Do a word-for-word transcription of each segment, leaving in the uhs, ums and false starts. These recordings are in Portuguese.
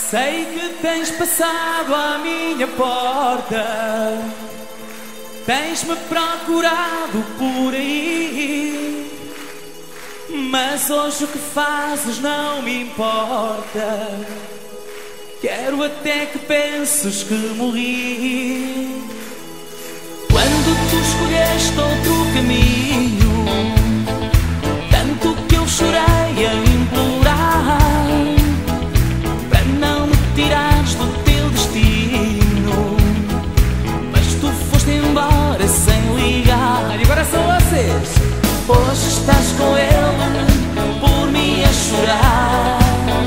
Sei que tens passado à minha porta, tens-me procurado por aí, mas hoje o que fazes não me importa. Quero até que penses que morri. Quando tu escolheste outro caminho, tanto que eu chorei a implorar para não me tirares do teu destino, mas tu foste embora sem ligar. E agora são vocês. Hoje estás com ele, por mim a chorar,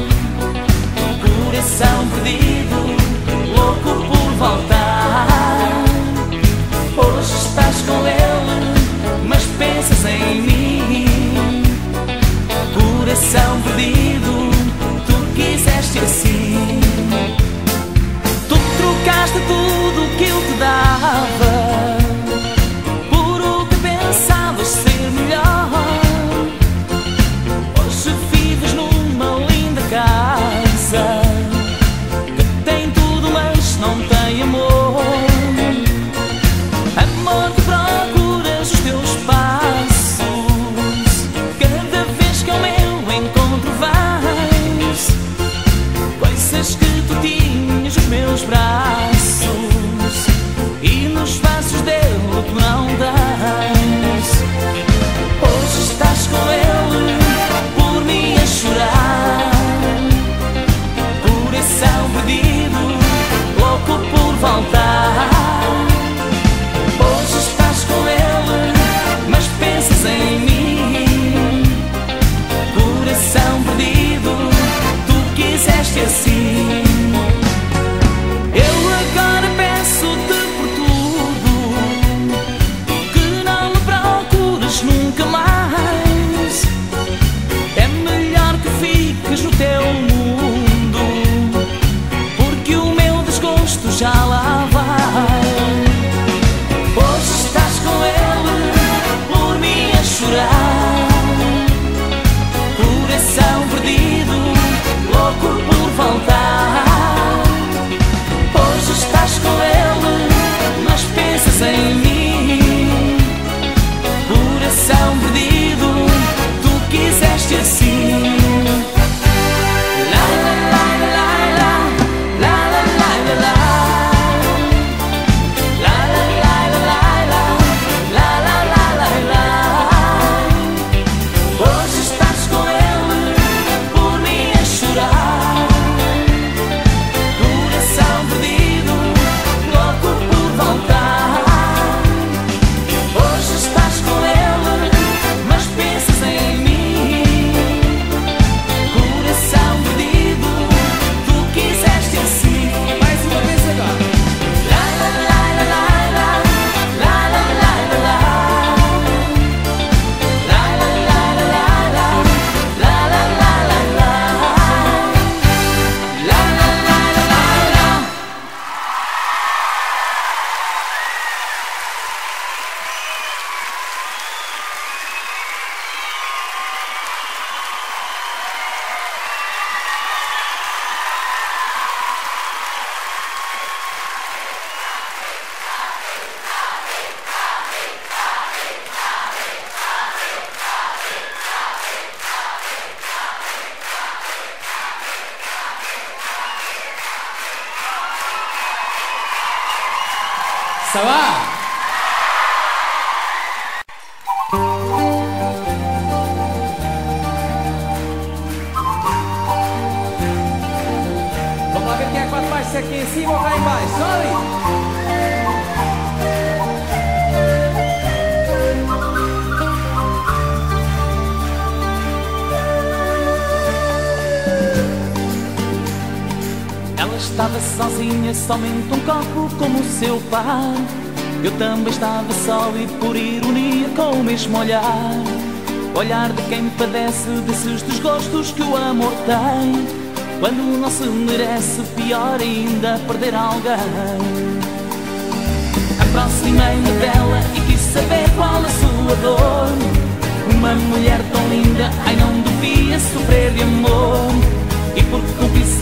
coração perdido, louco por voltar. Hoje estás com ele, mas pensas em mim, coração perdido, tu quiseste assim. Tu trocaste tudo o que eu te dava por o que pensavas ser melhor. Hoje vives numa linda casa que tem tudo, mas não tem amor. Amor que procuras os teus passos, cada vez que ao meu encontro vais, coisas que tu tinhas nos meus braços e nos passos dele tu não dás. Hoje estás com ele, por mim a chorar, coração perdido, louco por voltar. Hoje estás com ele, mas pensas em mim, coração perdido, tu quiseste assim. Eu agora peço-te por tudo, que não me procures nunca mais. É melhor que fiques no teu mundo, porque o meu desgosto já lá vai. Hoje estás com ele, por mim a chorar, coração perdido, louco por voltar. Hoje estás com ele, mas pensas em mim, coração perdido, tu quiseste assim. La la la la la, la la la la la. Ça va? Vamos lá ver quem é que bate mais, se é aqui em cima ou cá em baixo. Sorry! Estava sozinha, somente um copo como o seu pai. Eu também estava só e por ironia com o mesmo olhar, olhar de quem padece desses desgostos que o amor tem. Quando não se merece, pior ainda, perder alguém. Aproximei-me dela e quis saber qual a sua dor. Uma mulher tão linda, ai não devia sofrer de amor. E por cumplicidade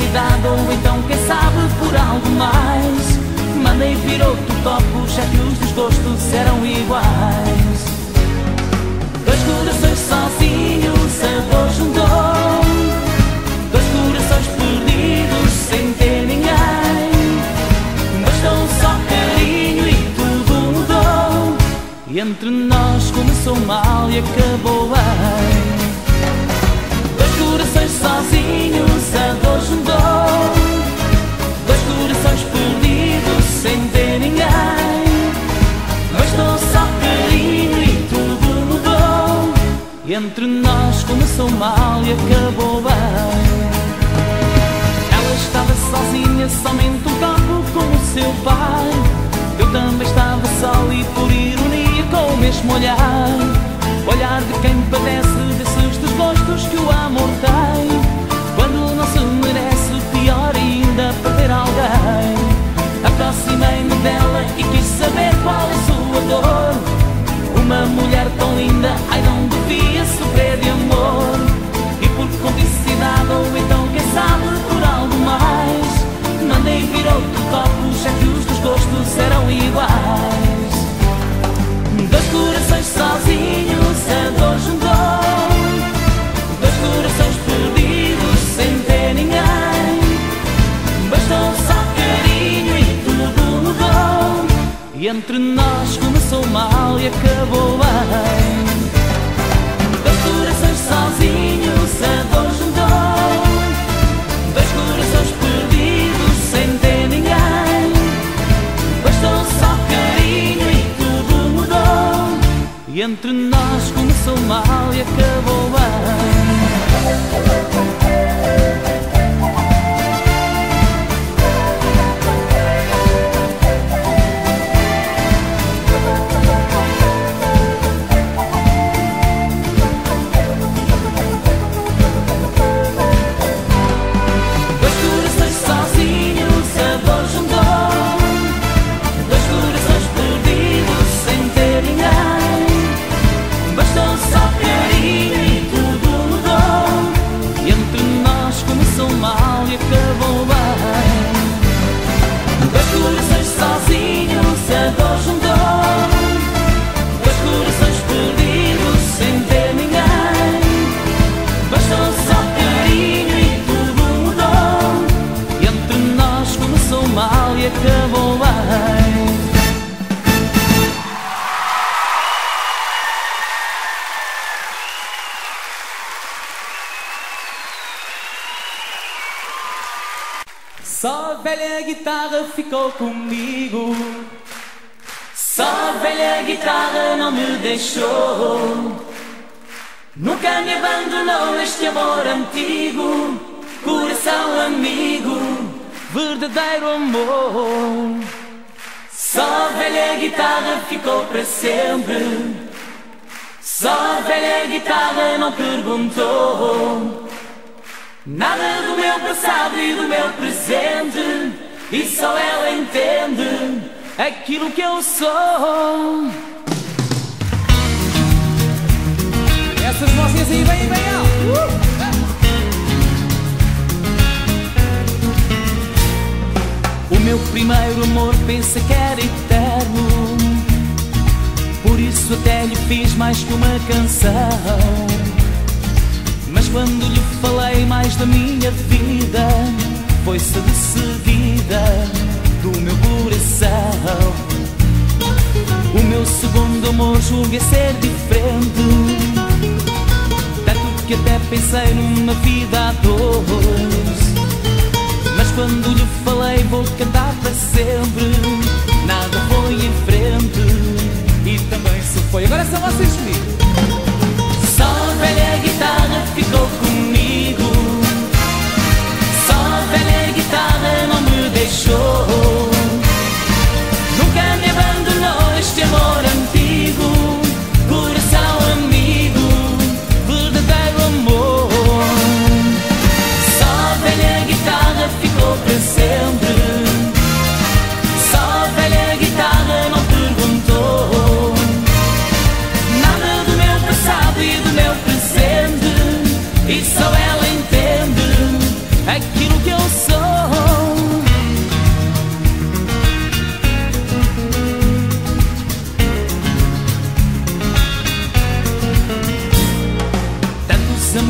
cumplicidade, ou então quem sabe por algo mais. Mandei vir outro copo, já que os desgostos eram iguais. Dois corações sozinhos, a dor juntou. Dois corações perdidos, sem ter ninguém. Bastou só carinho e tudo mudou. E entre nós começou mal e acabou bem. Dois corações sozinhos, a dor juntou. Dois corações perdidos, sem ter ninguém. Bastou só carinho e tudo mudou. E entre nós começou mal e acabou bem. Ela estava sozinha, somente um copo com o seu pai. Eu também estava só e por ironia com o mesmo olhar. Olhar de quem padece desses desgostos que o amor tem. Quando não se merece, pior ainda perder alguém. Aproximei-me dela e quis saber qual é a sua dor. Uma mulher tão linda, ai não devia sofrer de amor. E por cumplicidade, ou então quem sabe por algo mais, mandei vir outro copo, já que os desgostos eram iguais. Dois corações sozinhos, a dor juntou. Dois corações perdidos, sem ter ninguém. Bastou só carinho e tudo mudou. E entre nós começou mal e acabou bem. Dois corações sozinhos, a dor juntou. Dois corações perdidos, sem ter ninguém. Bastou só carinho e tudo mudou. E entre nós começou mal e acabou bem. Acabou bem. Só a velha guitarra ficou comigo. Só a velha guitarra não me deixou. Nunca me abandonou este amor antigo. Coração amigo, verdadeiro amor. Só a velha guitarra ficou para sempre. Só a velha guitarra não perguntou nada do meu passado e do meu presente. E só ela entende aquilo que eu sou. Essas vocês aí bem, bem alto. Uh! O meu primeiro amor pensa que era eterno, por isso até lhe fiz mais que uma canção. Mas quando lhe falei mais da minha vida, foi-se de seguida do meu coração. O meu segundo amor julguei ser diferente, tanto que até pensei numa vida a dois. Mas quando lhe falei vou cantar para sempre, nada foi em frente e também se foi. Agora são vocês comigo. Só a velha guitarra ficou comigo. Só a velha guitarra não me deixou. Nunca me abandonou este amor antigo. Coração amigo, verdadeiro amor. Só a velha guitarra ficou para sempre. Só a velha guitarra não perguntou nada do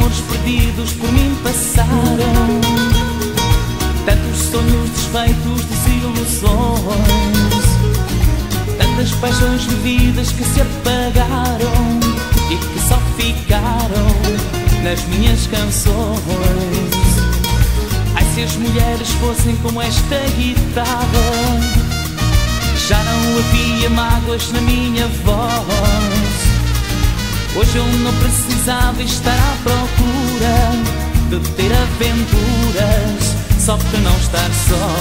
amores perdidos por mim passaram, tantos sonhos desfeitos, desilusões, tantas paixões vividas que se apagaram e que só ficaram nas minhas canções. Ai, se as mulheres fossem como esta guitarra, já não havia mágoas na minha voz. Hoje eu não precisava estar à procura de ter aventuras só para não estar só.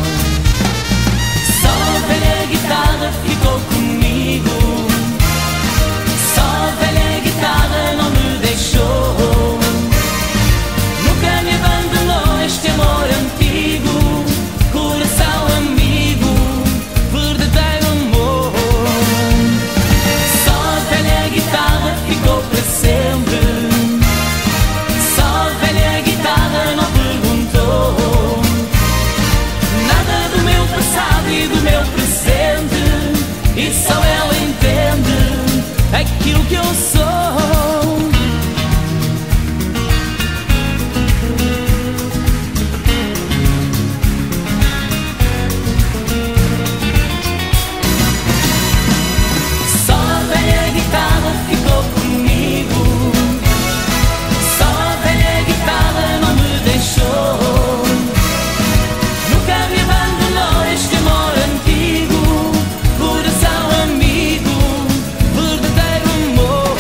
Só a velha guitarra ficou comigo, só a velha guitarra não me deixou. Nunca me abandonou este amor antigo, coração amigo, verdadeiro amor. Só a velha guitarra ficou para sempre, só a velha guitarra não perguntou nada do meu passado e do meu presente, e só ela entende aquilo que eu sou. Só a velha guitarra ficou comigo, só a velha guitarra não me deixou. Nunca me abandonou este amor antigo, coração amigo, verdadeiro amor.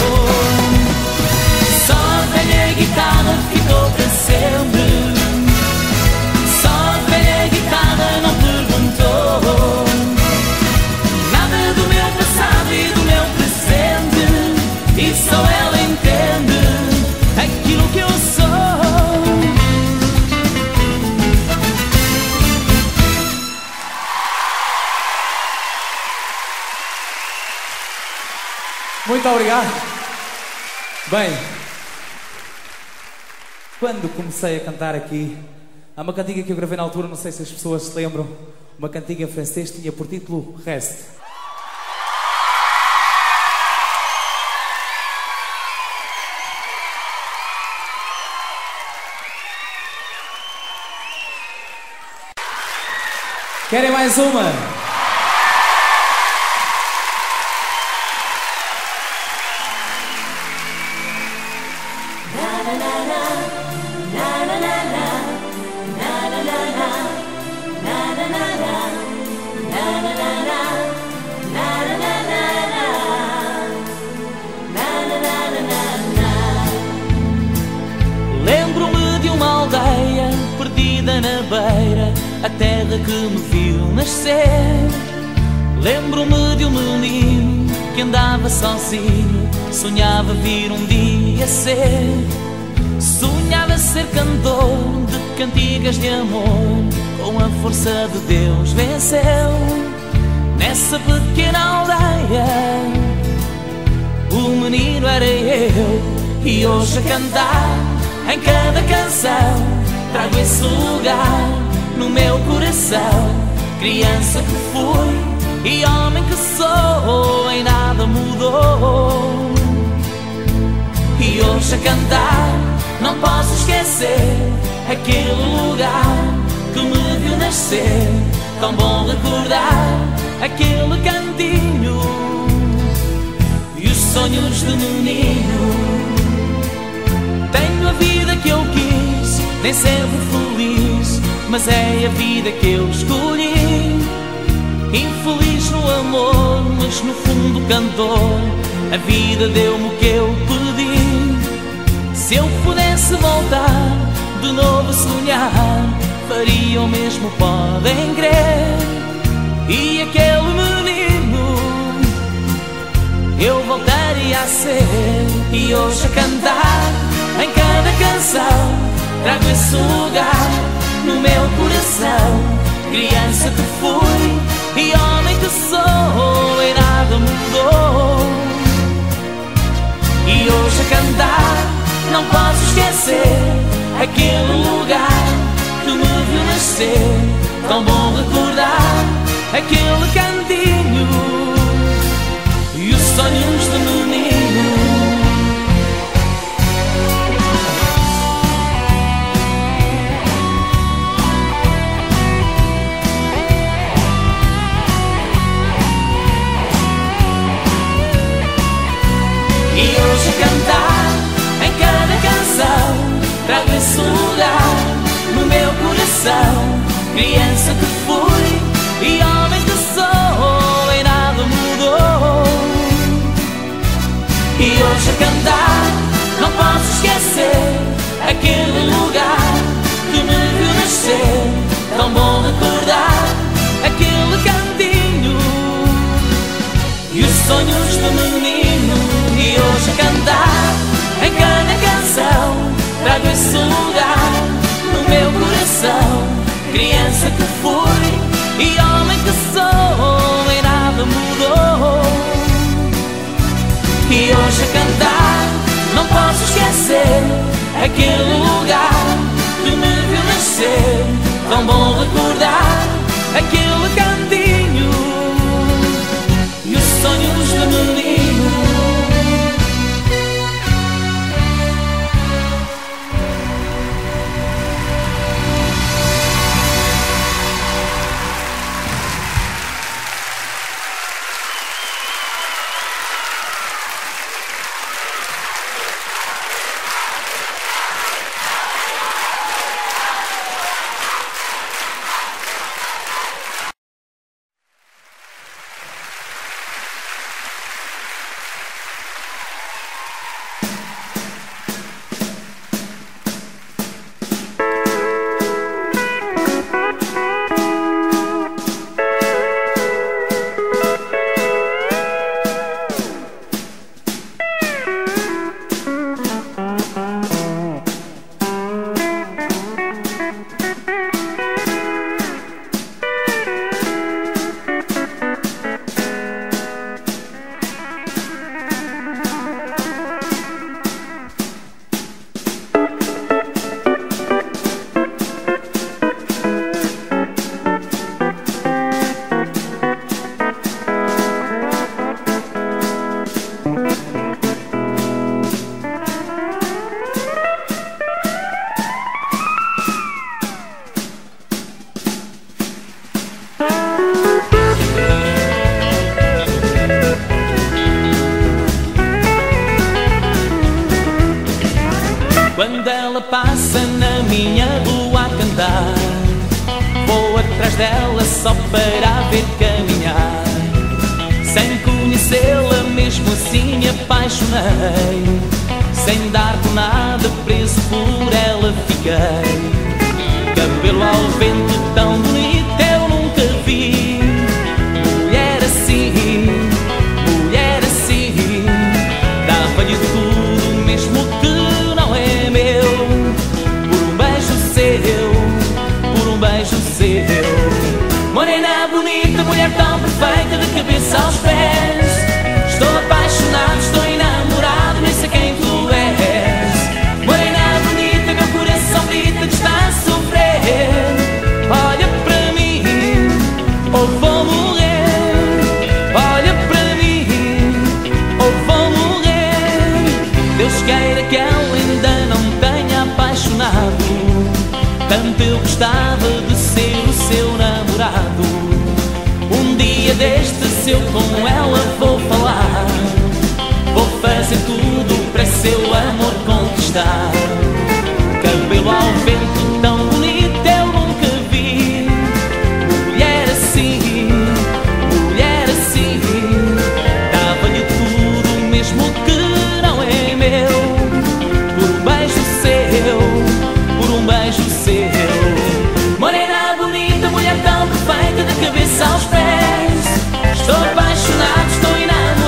Só a velha guitarra ficou para sempre, só a velha guitarra não perguntou nada do meu passado e do meu presente, e só ela entende aquilo que eu sou. Muito obrigado. Bem, quando comecei a cantar aqui, há uma cantiga que eu gravei na altura, não sei se as pessoas se lembram, uma cantiga francês, tinha por título Reste. Querem mais uma? Lembro-me de uma aldeia perdida na beira, a terra que me viu nascer. Lembro-me de um menino que andava sozinho, sonhava vir um dia ser. Sonhava ser cantor de cantigas de amor, com a força de Deus venceu. Nessa pequena aldeia, o menino era eu, e hoje a cantar em cada canção trago esse lugar no meu coração. Criança que fui e homem que sou, em nada mudou. E hoje a cantar não posso esquecer aquele lugar que me viu nascer. Tão bom recordar aquele cantinho e os sonhos de menino. Tenho a vida que eu quis, nem sempre feliz, mas é a vida que eu escolhi. Infeliz no amor, mas no fundo cantor, a vida deu-me o que eu pedi. Se eu pudesse voltar de novo a sonhar, faria o mesmo, podem crer. E aquele menino eu voltaria a ser. E hoje a cantar em cada canção trago esse lugar no meu coração. Criança que fui e homem que sou, e nada mudou. E hoje a cantar não posso esquecer aquele lugar que me viu nascer. Tão bom recordar aquele cantinho e os sonhos de menino. coração, criança que fui e homem que sou, e nada mudou. E hoje a cantar não posso esquecer aquele lugar que me viu nascer. Tão bom recordar aquele cantinho e os sonhos do menino. E hoje a cantar em cada canção trago esse lugar no meu coração, criança que fui e homem que sou, e nada mudou. E hoje a cantar não posso esquecer aquele lugar que me viu nascer. Tão bom recordar aquele cantinho e os sonhos do menino. Quando ela passa na minha rua a cantar, vou atrás dela só para a ver caminhar. Sem conhecê-la mesmo assim me apaixonei, sem dar por nada, preso por ela fiquei. Cabelo ao vento tão bonito eu nunca vi, mulher assim, mulher assim. Dava-lhe tudo mesmo que não é meu, por um beijo seu, por um beijo seu. Morena bonita, mulher tão perfeita, de cabeça aos pés. Estou apaixonado, estou enamorado, nem sei quem tu és. Morena bonita, meu coração grita que está a sofrer. Olha para mim, ou vou morrer. Olha para mim, ou vou morrer. Deus queira que ela ainda não tenha apaixonado, tanto eu gostava de ser o seu namorado. Um dia deste, se eu com ela vou falar, vou fazer tudo para seu amor conquistar. Cabelo ao vento tão bonito eu nunca vi, mulher assim, mulher assim. Dava-lhe tudo mesmo que não é meu, por um beijo seu, por um beijo seu. Morena bonita, mulher tão perfeita, de cabeça aos pés. Estou apaixonado, estou enamorado,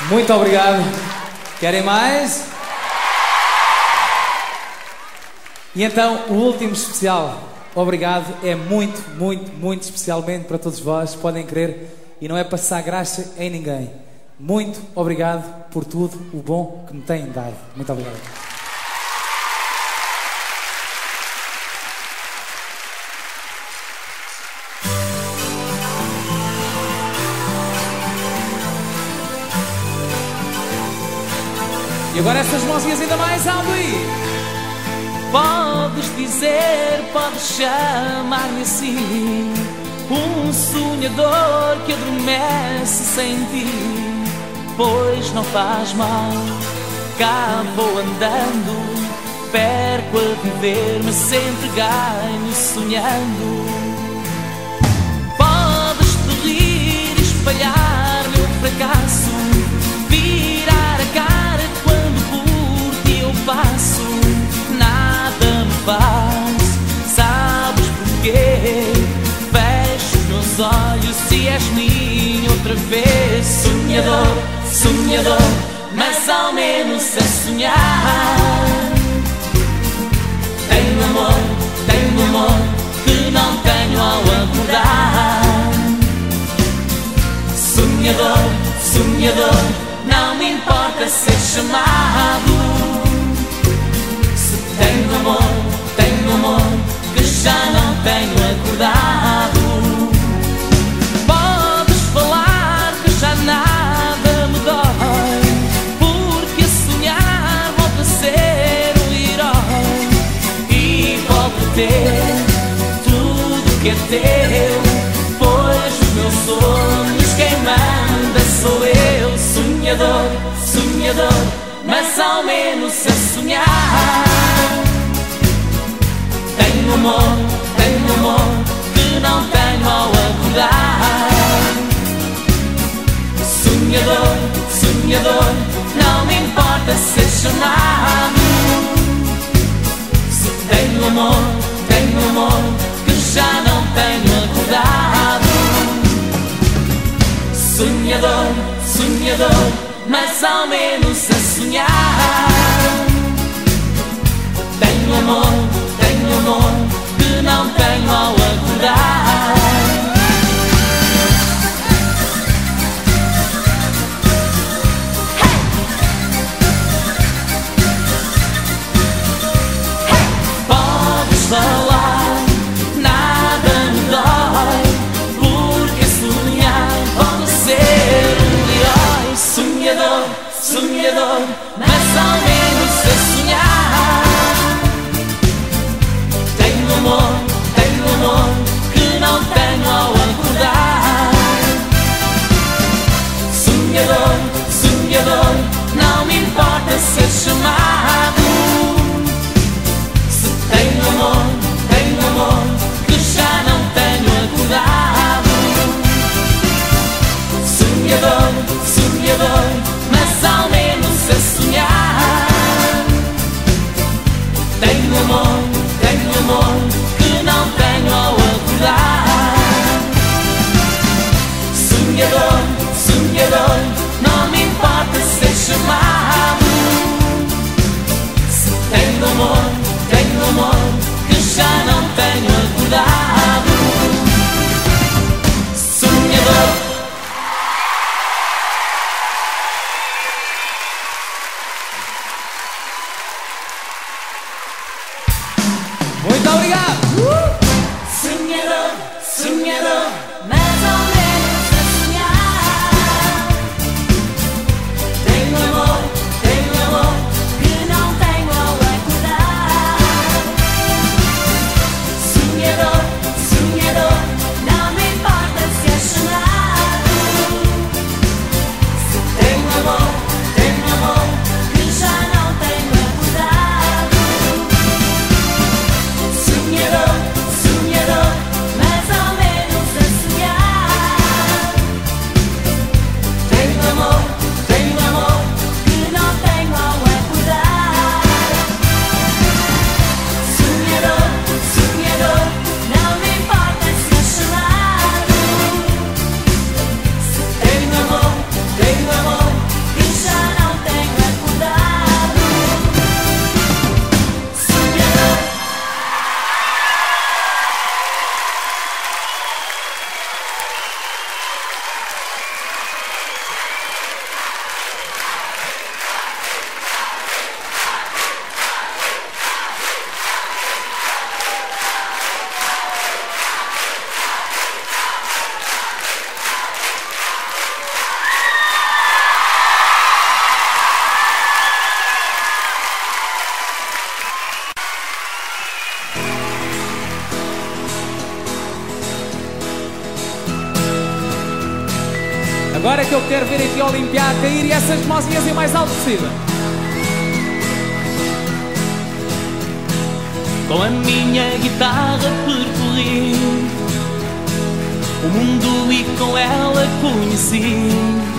Muito obrigado. Querem mais? E então, o último especial, obrigado, é muito, muito, muito especialmente para todos vós, podem crer, e não é passar graça em ninguém. Muito obrigado por tudo o bom que me têm dado. Muito obrigado. E agora essas mãozinhas ainda mais alto aí. Podes dizer, podes chamar-me assim, um sonhador que adormece sem ti, pois não faz mal, cá vou andando, perco a viver, mas sempre ganho sonhando. Podes te rir, espalhar meu fracasso, virar a cara quando por ti eu passo, nada me faz, sabes porquê? Fecho os meus olhos e és minha outra vez. Sonhador, sonhador, mas ao menos a sonhar. Tenho amor, tenho amor que não tenho ao acordar. Sonhador, sonhador, não me importa ser chamado. Se tenho amor, tenho amor que já não tenho acordado. Podes falar que já nada me dói, porque a sonhar volto a ser um herói e volto a ter tudo que é teu, pois os meus sonhos quem manda sou eu. Sonhador, sonhador, mas ao menos a sonhar. Tenho amor, tenho amor que não tenho ao acordar. Sonhador, sonhador, não me importa ser chamado. Se tenho amor, tenho amor que já não tenho acordado. Sonhador, sonhador, mas ao menos a sonhar. Tenho amor, tenho amor que não tenho ao acordar. Hey! Hey! Podes falar, nada me dói, porque sonhar pode ser um herói. Sonhador, sonhador, mas ao menos a sonhar. Tenho amor, tenho amor que não tenho ao acordar. Sonhador, sonhador, não me importa ser chamado. Se tenho amor, tenho amor que já não tenho acordado. Sonhador, sonhador, mas ao menos a sonhar. Tenho amor, tenho amor que não tenho ao acordar. Sonhador, sonhador, não que eu quero ver aqui a Olimpiar cair e essas mãozinhas em mais alto possível. Com a minha guitarra percorri o mundo e com ela conheci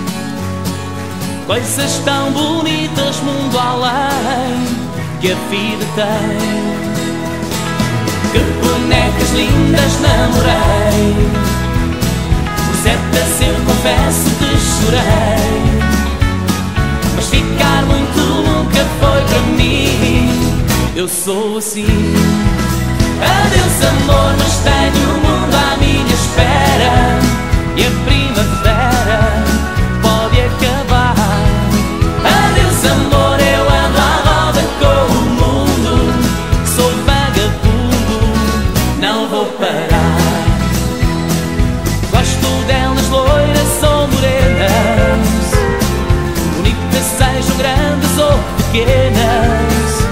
coisas tão bonitas, mundo além, que a vida tem. Que bonecas lindas namorei, por certeza eu confesso que chorei, mas ficar muito nunca foi para mim. Eu sou assim. Adeus amor, mas tenho o mundo à minha espera e a primavera pode acabar. Adeus amor, eu ando à roda com o mundo, sou vagabundo, não vou parar. Gosto delas loiras ou morenas, bonitas sejam grandes ou pequenas.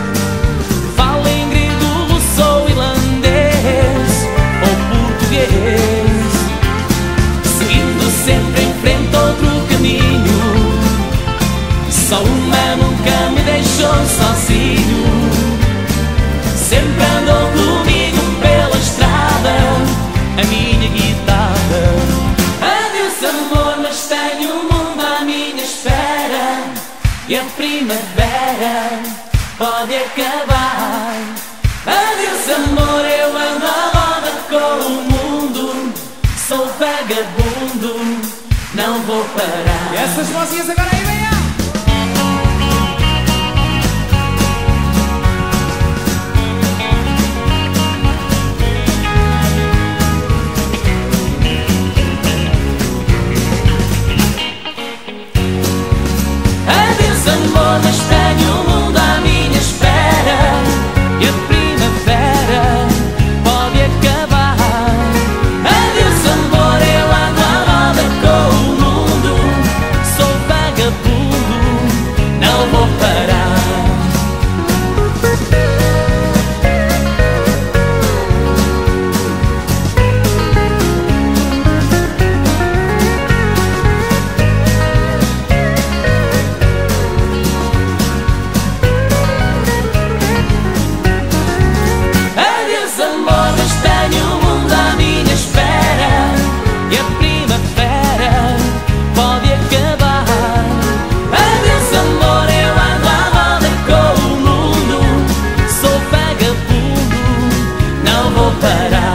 Seguindo sempre em frente outro caminho, só uma nunca me deixou sozinho. Sempre andou comigo pela estrada, a minha guitarra. Adeus amor, mas tenho o mundo à minha espera e a primavera pode acabar. Adeus amor, eu ando à roda com o mundo, sou vagabundo, não vou parar. E essas mãozinhas agora aí, venha! Adeus amor, mas tenho o mundo à minha espera e a primavera pode acabar. Adeus amor, eu ando à roda com o mundo, sou vagabundo, não vou parar. Adeus amor, mas tenho o mundo à minha espera e a primavera pode acabar. Adeus amor, eu ando à roda com o mundo, sou vagabundo, não vou parar.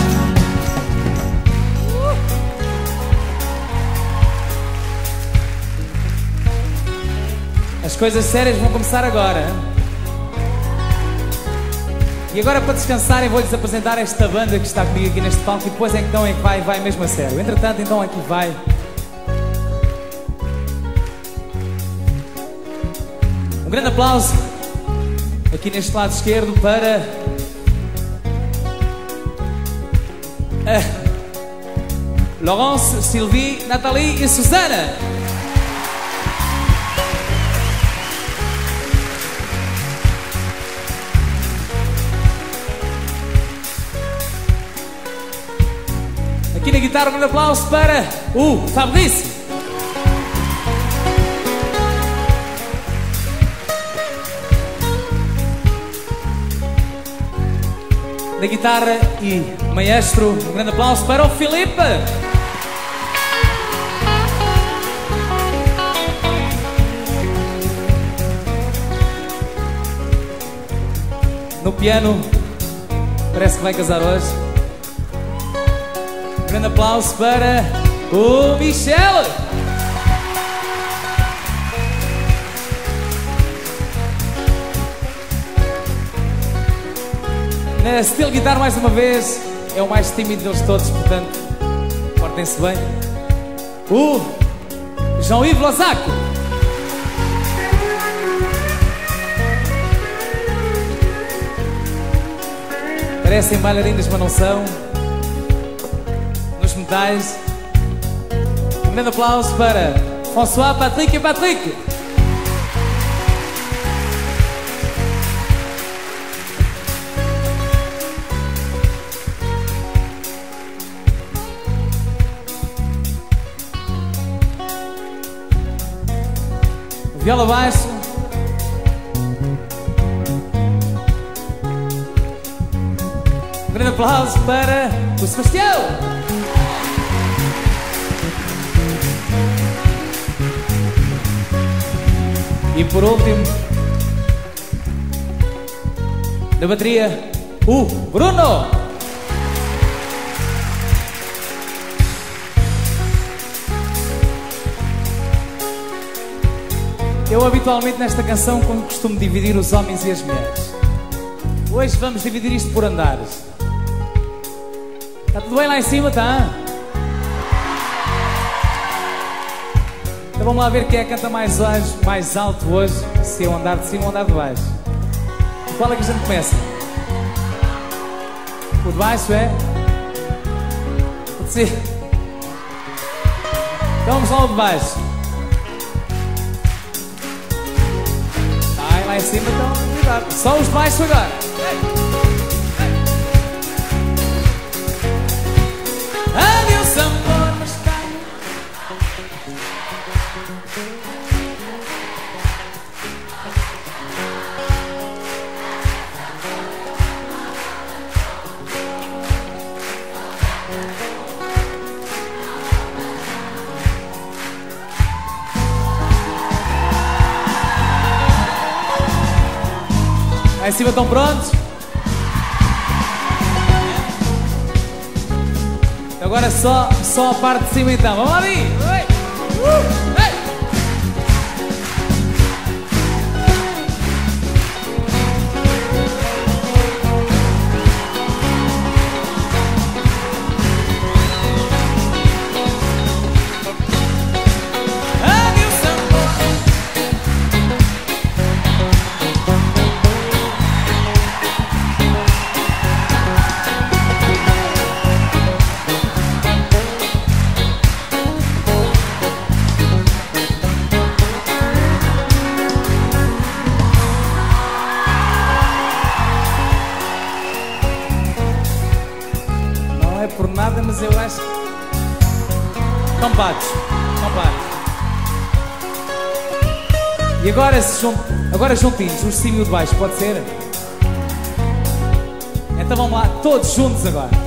As coisas sérias vão começar agora. E agora, para descansarem, vou-lhes apresentar esta banda que está comigo aqui neste palco. E depois então é que vai, vai mesmo a sério. Entretanto, então aqui vai um grande aplauso aqui neste lado esquerdo para a Laurence, Sylvie, Nathalie e Susana. Aqui na guitarra, um grande aplauso para o Fabrício. Na guitarra e maestro, um grande aplauso para o Filipe. No piano, parece que vai casar hoje. Um grande aplauso para o Michel. Na steel guitar, mais uma vez, é o mais tímido deles todos, portanto, portem-se bem. O João-Yves Losaco. Parecem bailarinas, mas não são. Nos metais. Um grande aplauso para François, Patrick e Patrick. Viola baixo. Um grande aplauso para o Sebastião. E por último, na bateria, o Bruno. Eu habitualmente nesta canção costumo dividir os homens e as mulheres. Hoje vamos dividir isto por andares. Está tudo bem lá em cima, tá? Então vamos lá ver quem é que canta mais, hoje, mais alto hoje. Se é o andar de cima ou o andar de baixo. Qual é que a gente começa? O de baixo é? Pode ser. Então vamos lá ao de baixo. Ai, lá em cima então, cuidado. Só os de baixo agora. Adeus amor, mas tenho. Lá em cima estão prontos? Agora só, só a parte de cima então. Vamos ali! Uh! Por nada, mas eu acho que estão patos, estão patos. E agora, se junt... agora juntinhos, os de cima e o de baixo, pode ser? Então vamos lá, todos juntos agora.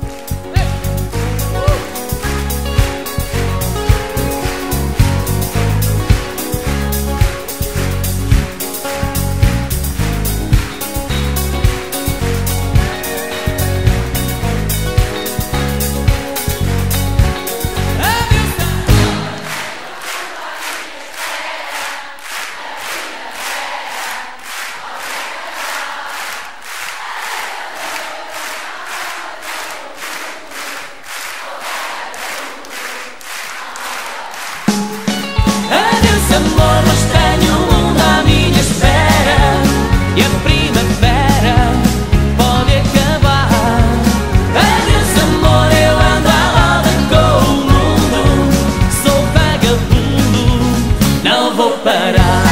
Amor, mas tenho um mundo à minha espera e a primavera pode acabar. Adeus amor, eu ando à roda com o mundo. Sou vagabundo, não vou parar.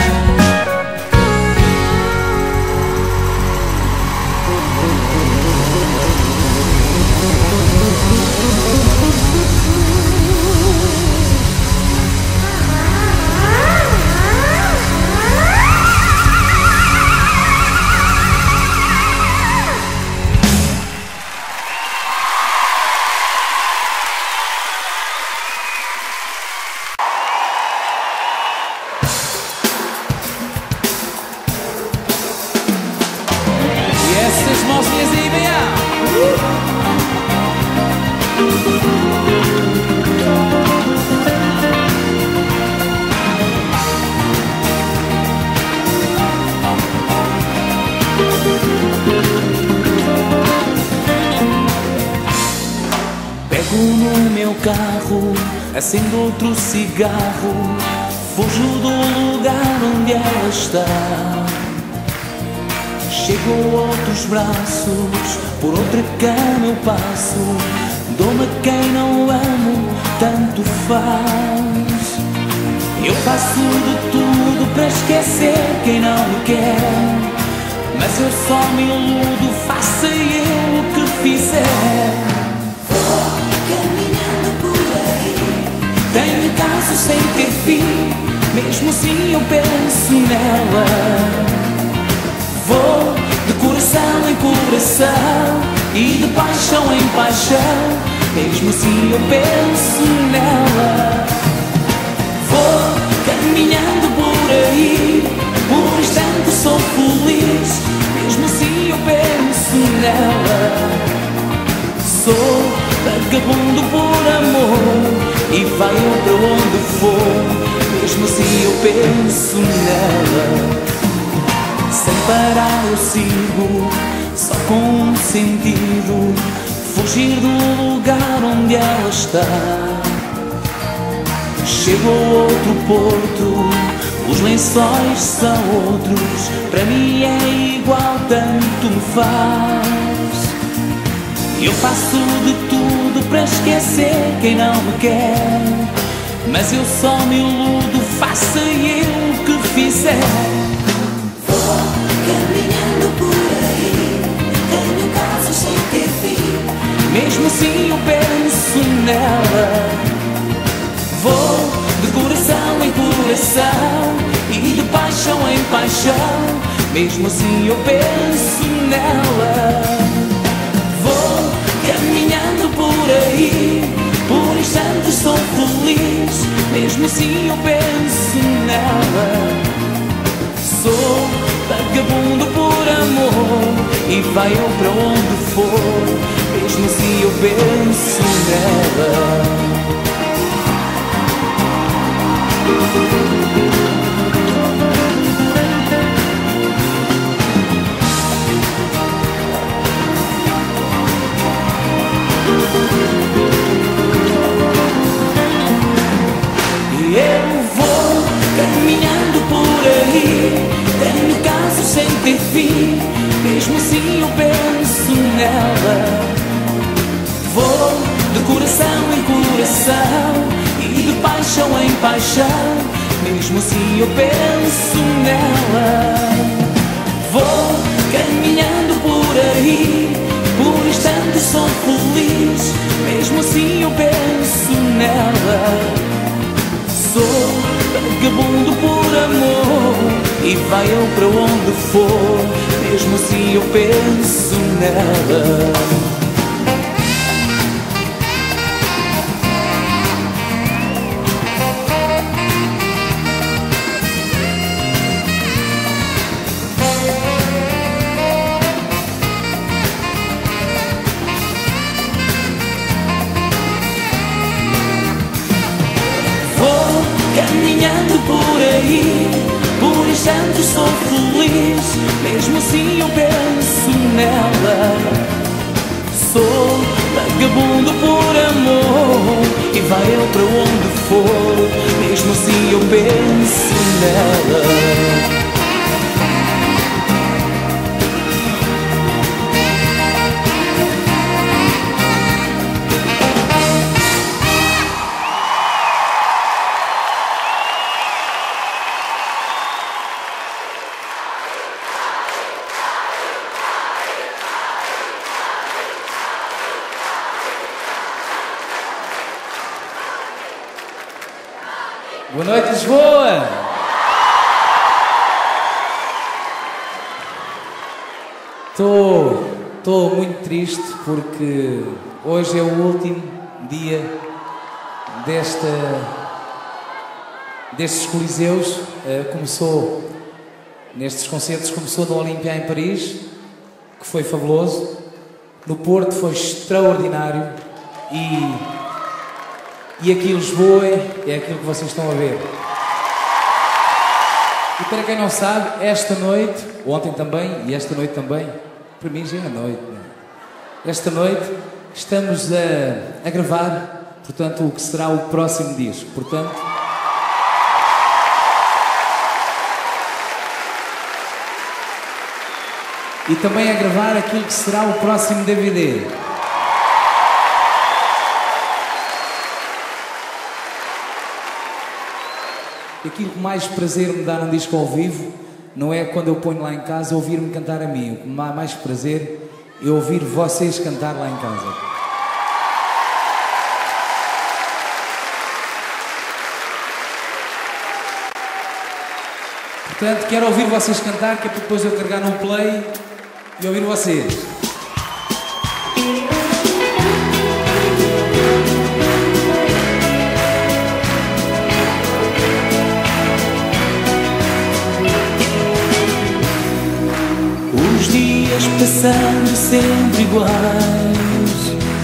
Essas mãozinhas aí, bem Pego no meu carro, acendo outro cigarro, fujo do lugar onde ela está. Chego a outros braços, por outra cama eu passo, dou-me a quem não amo, tanto faz. Eu faço de tudo para esquecer quem não me quer, mas eu só me iludo, faça eu o que fizer. Vou caminhando por aí, tenho casos sem ter fim, mesmo assim eu penso nela. Vou de coração em coração e de paixão em paixão, mesmo assim eu penso nela. Vou caminhando por aí, por instante sou feliz, mesmo assim eu penso nela. Sou vagabundo por amor e vai eu para onde for, mesmo assim eu penso nela. Sem parar eu sigo, só com um sentido, fugir do lugar onde ela está. Chego a outro porto, os lençóis são outros, para mim é igual, tanto me faz. Eu faço de tudo para esquecer quem não me quer, mas eu só me iludo, faça eu o que fizer. Vou caminhando por aí, tenho casos sem ter fim, mesmo assim eu penso nela. Vou de coração em coração e de paixão em paixão, mesmo assim eu penso nela. Vou caminhando por aí, por instantes sou feliz, mesmo assim eu penso nela. Sou vagabundo por amor e vai eu para onde for, mesmo assim eu penso nela. Eu vou caminhando por aí, tenho casos sem ter fim, mesmo assim eu penso nela. Vou de coração em coração e de paixão em paixão, mesmo assim eu penso nela. Vou caminhando por aí, por instantes sou feliz, mesmo assim eu penso nela. Sou vagabundo por amor e vai eu para onde for, mesmo assim eu penso nela. Caminhando por aí, por instantes sou feliz, mesmo assim eu penso nela. Sou vagabundo por amor e vai eu para onde for, mesmo assim eu penso nela. Boa noite, Lisboa! Estou estou muito triste porque hoje é o último dia desta, destes coliseus. Uh, começou, nestes concertos, começou no Olympia em Paris, que foi fabuloso. No Porto foi extraordinário e... E aqui em Lisboa é aquilo que vocês estão a ver. E para quem não sabe, esta noite, ontem também e esta noite também, para mim já é noite, não é? Esta noite estamos a, a gravar, portanto, o que será o próximo disco. Portanto, e também a gravar aquilo que será o próximo D V D. Aquilo que mais prazer me dá num disco ao vivo não é quando eu ponho lá em casa ouvir-me cantar a mim. O que me dá mais prazer é ouvir vocês cantar lá em casa. Portanto, quero ouvir vocês cantar, que é para depois eu carregar no play e ouvir vocês. Os dias passando sempre iguais,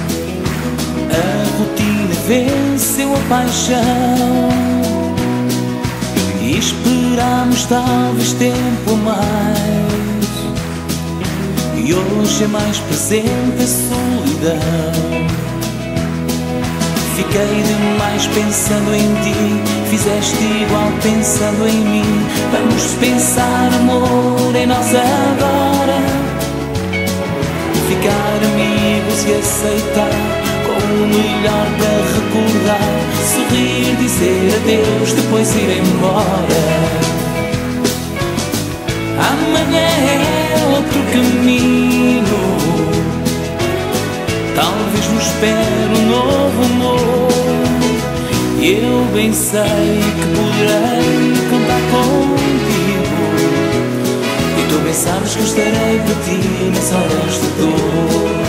a rotina venceu a paixão e esperamos talvez tempo a mais, e hoje é mais presente a solidão. Fiquei demais pensando em ti, fizeste igual pensando em mim. Vamos pensar amor em nós agora, ficar amigos e aceitar como o melhor para recordar, sorrir, dizer adeus, depois ir embora. Amanhã é outro caminho, talvez nos espere um novo amor, e eu bem sei que poderei contar contigo, e tu bem sabes que eu estarei para ti nas horas de dor.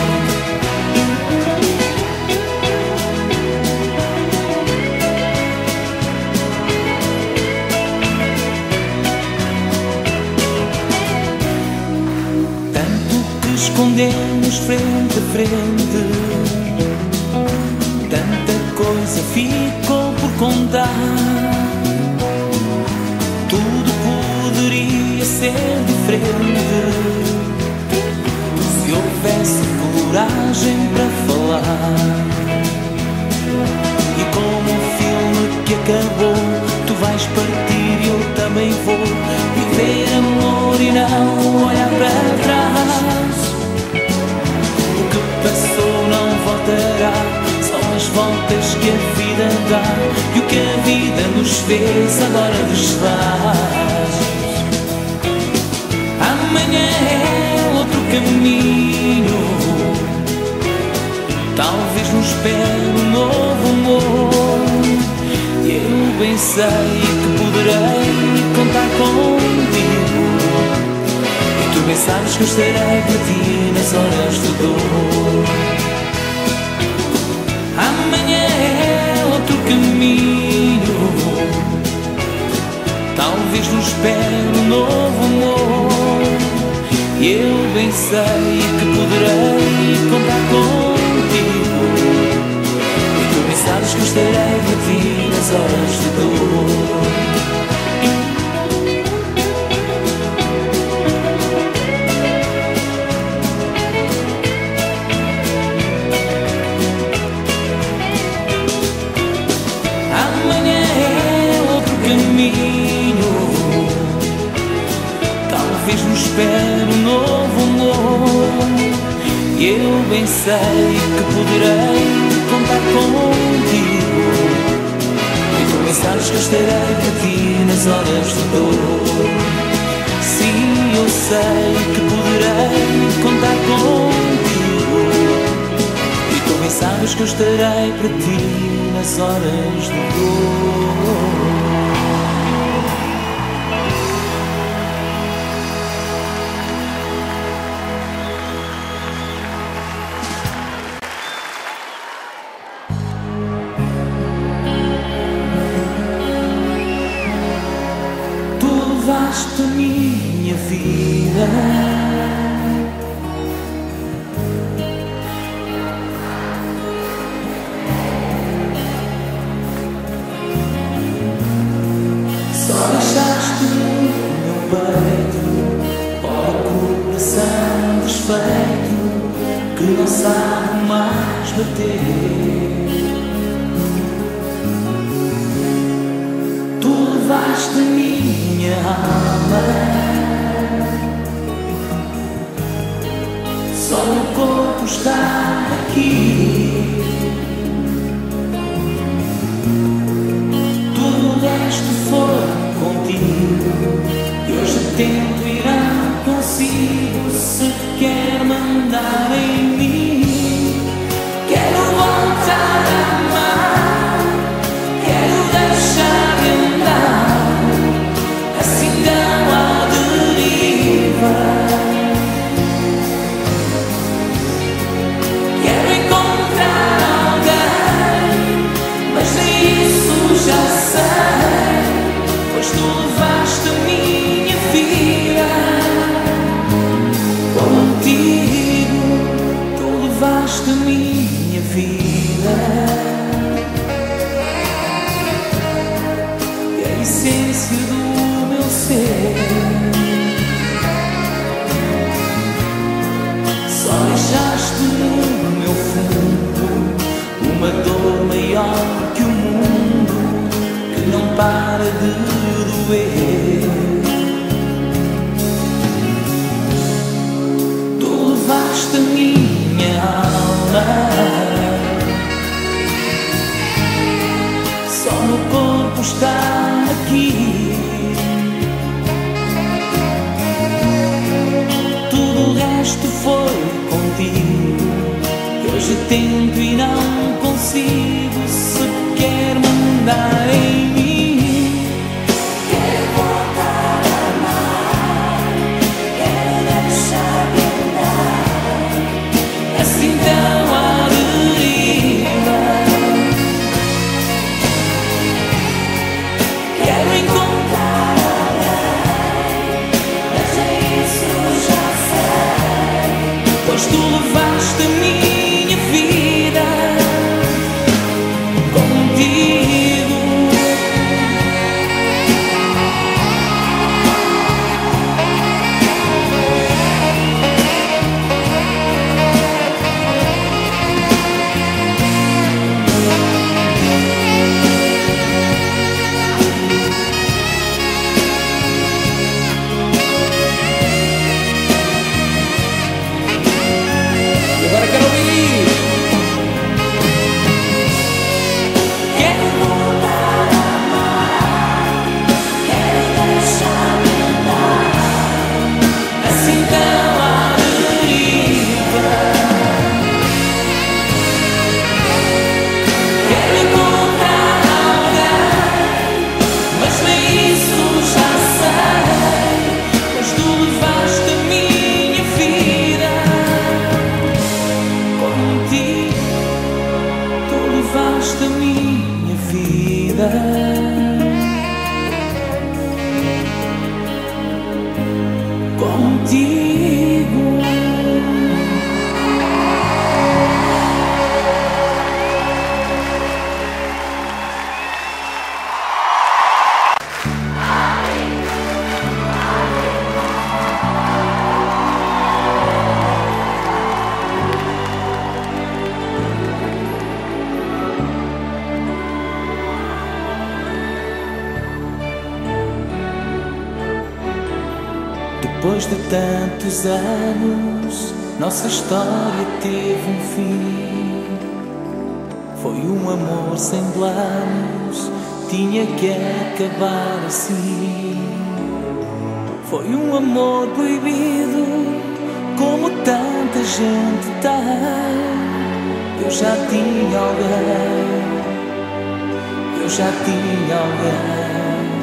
Escondemos frente a frente, tanta coisa ficou por contar. Tudo poderia ser diferente se houvesse coragem para falar. E como um filme que acabou, tu vais partir e eu também vou viver amor e não olhar para trás. Passou não voltará, são as voltas que a vida dá, e o que a vida nos fez agora desfaz. Amanhã é outro caminho, talvez nos espere um novo amor, e eu bem sei que poderei contar contigo, e tu bem sabes que eu estarei para ti nas horas de dor. Amanhã é outro caminho, talvez nos espere um novo amor, e eu bem sei que poderei contar contigo, e tu bem sabes que eu estarei para ti nas horas de dor. Talvez nos espere um novo amor, e eu bem sei que poderei contar contigo, e tu bem sabes que eu estarei para ti nas horas de dor. Sim, eu sei que poderei contar contigo, e tu bem sabes que eu estarei para ti nas horas de dor. Levaste a minha vida, só deixaste no meu peito o coração desfeito que não sabe mais bater. Tu levaste a minha alma, só o corpo está aqui, tudo o resto foi contigo, e hoje tento ir a consigo se quer mandar em mim. Quero voltar a amar, quero deixar de andar assim. doer. Tu levaste a minha alma, só o meu corpo está aqui. Tudo o resto foi contigo. Hoje tento e não consigo sequer mandar em mim. Quero voltar a amar, quero deixar de andar Assim tão à deriva. Quero encontrar alguém, mas é isso já sei. Pois tu levaste a minha vida contigo. E agora quero ouvir. Quero voltar a amar, quero deixar de andar Assim tão à deriva. Quero encontrar alguém, mas nem isso já sei. Pois tu levaste a minha vida contigo. Tu levaste a minha vida contigo. Depois de tantos anos, nossa história teve um fim. Foi um amor sem planos, tinha que acabar assim. Foi um amor proibido, como tanta gente tem. Eu já tinha alguém, eu já tinha alguém.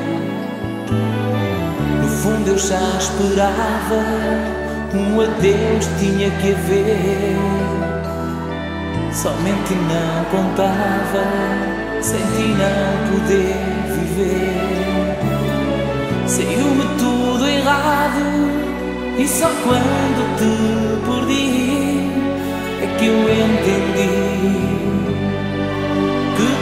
No fundo eu já esperava, um adeus tinha que haver. Somente não contava, sem ti não poder viver. Saiu-me tudo errado, e só quando te perdi é que eu entendi que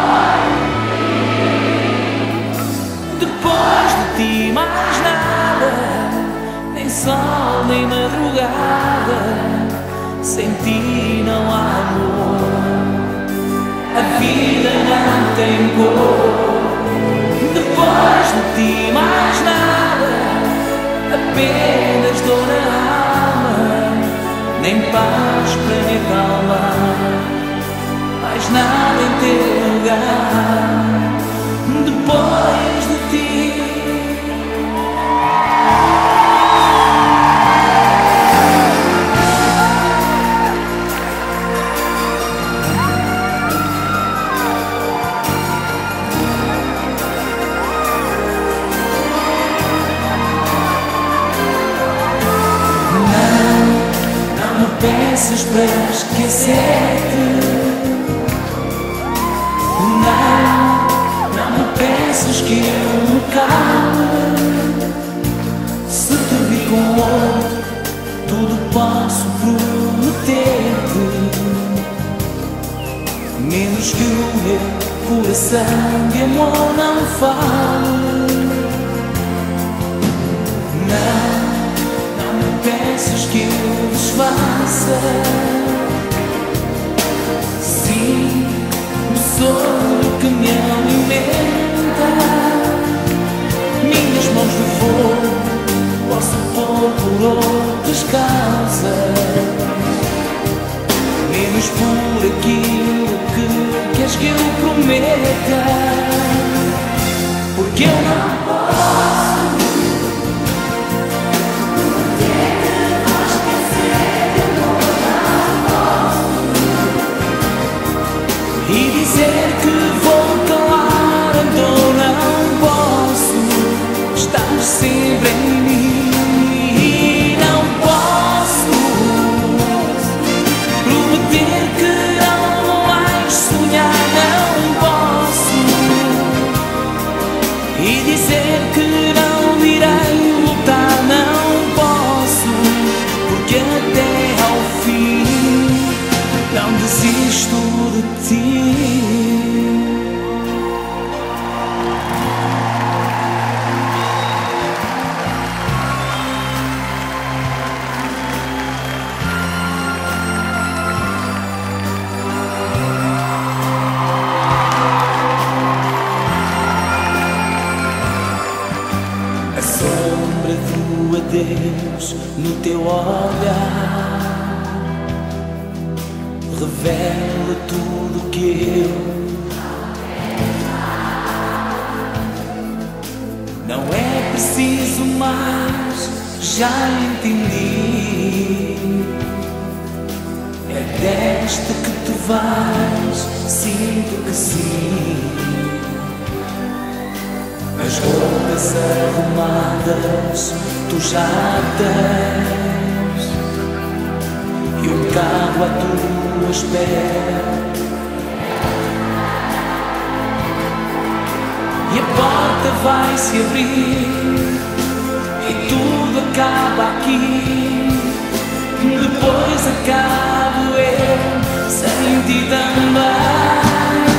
depois de ti mais nada, nem sol nem madrugada. Sem ti não há amor, a vida não tem cor. Depois de ti mais nada, apenas dor na alma, nem paz para me acalmar, mais nada em teu lugar. Depois de ti peças para esquecer-te. Não, não me peças que eu me calme. Se te vi com outro, tudo posso prometer-te, menos que o meu coração de amor não fale. Não, não me peças que eu desfaça. Sim, o sonho que me alimenta aquilo que queres que eu prometa, porque eu não posso e dizer que vou calar, então não posso estar sempre em mim. Não posso prometer que não vais sonhar, não posso, e dizer que não irei lutar, não posso, porque até ao fim não desisto de ti. A sombra do adeus no teu olhar revela tudo que eu não é preciso mais, já entendi. É desta que tu vais, sinto que sim. As roupas arrumadas tu já tens e um carro à tua espera, e a porta vai se abrir e tudo acaba aqui. Depois acabo eu sem ti também.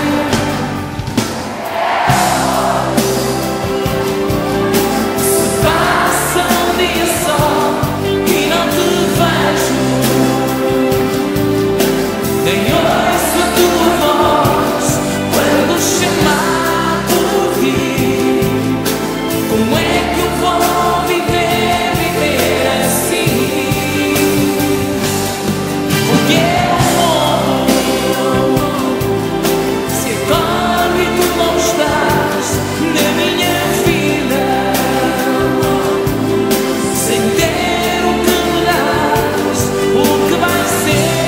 Nem ouço a tua voz quando chamar por ti. Como é que eu vou viver, viver assim? Porque eu morro se acordo e tu não estás na minha vida, sem ter o que me dás, o que vai ser.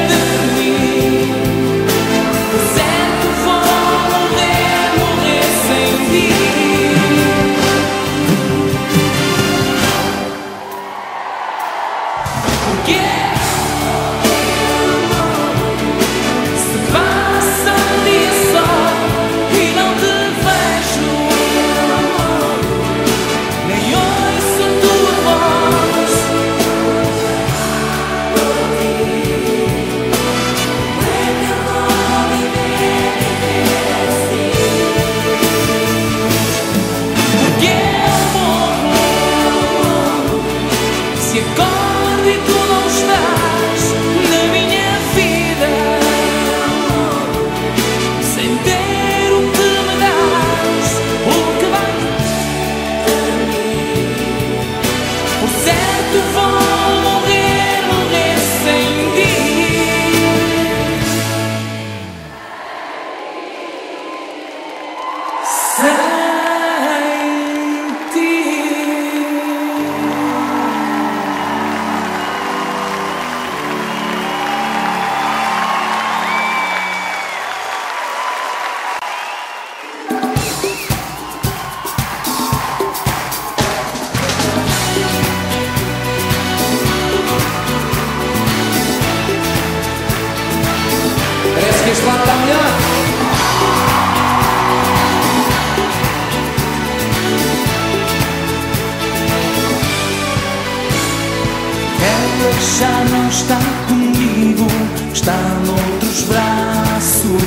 Já não está comigo, está noutros braços.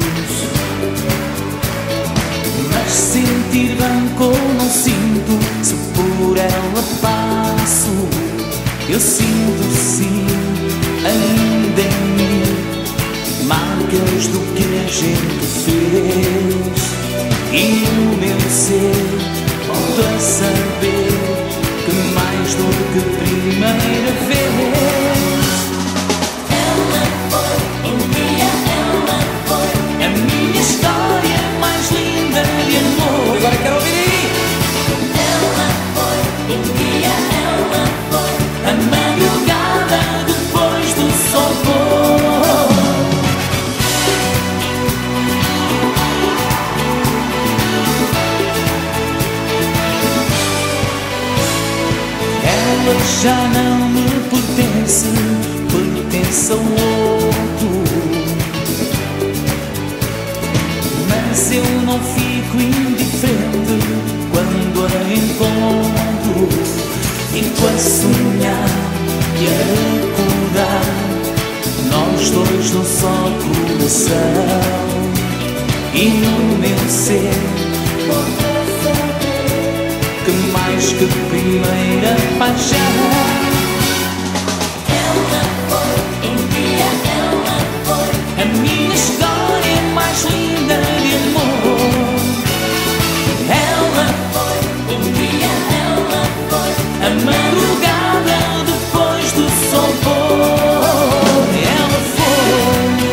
Mas sentir rancor não sinto, se por ela passo. Eu sinto sim, ainda em mim, marcas do que a gente fez. E o meu ser volta a saber que mais do que primeira vez Ela foi um dia Ela já não me pertence, pertence a outro. Mas eu não fico indiferente quando a encontro. Fico a sonhar e a acordar, nós dois num só coração. E no meu ser que mais que primeira paixão. Ela foi, um dia ela foi A minha história mais linda de amor. Ela foi, um dia ela foi a madrugada depois do sol pôr. Ela foi.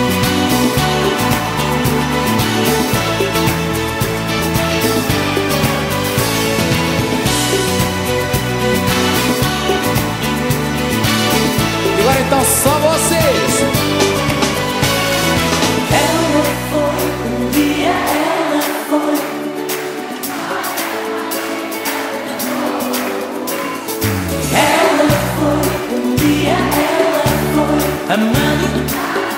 E agora então só vocês. Ela foi, um dia ela foi Ela foi, um dia ela foi A madrugada.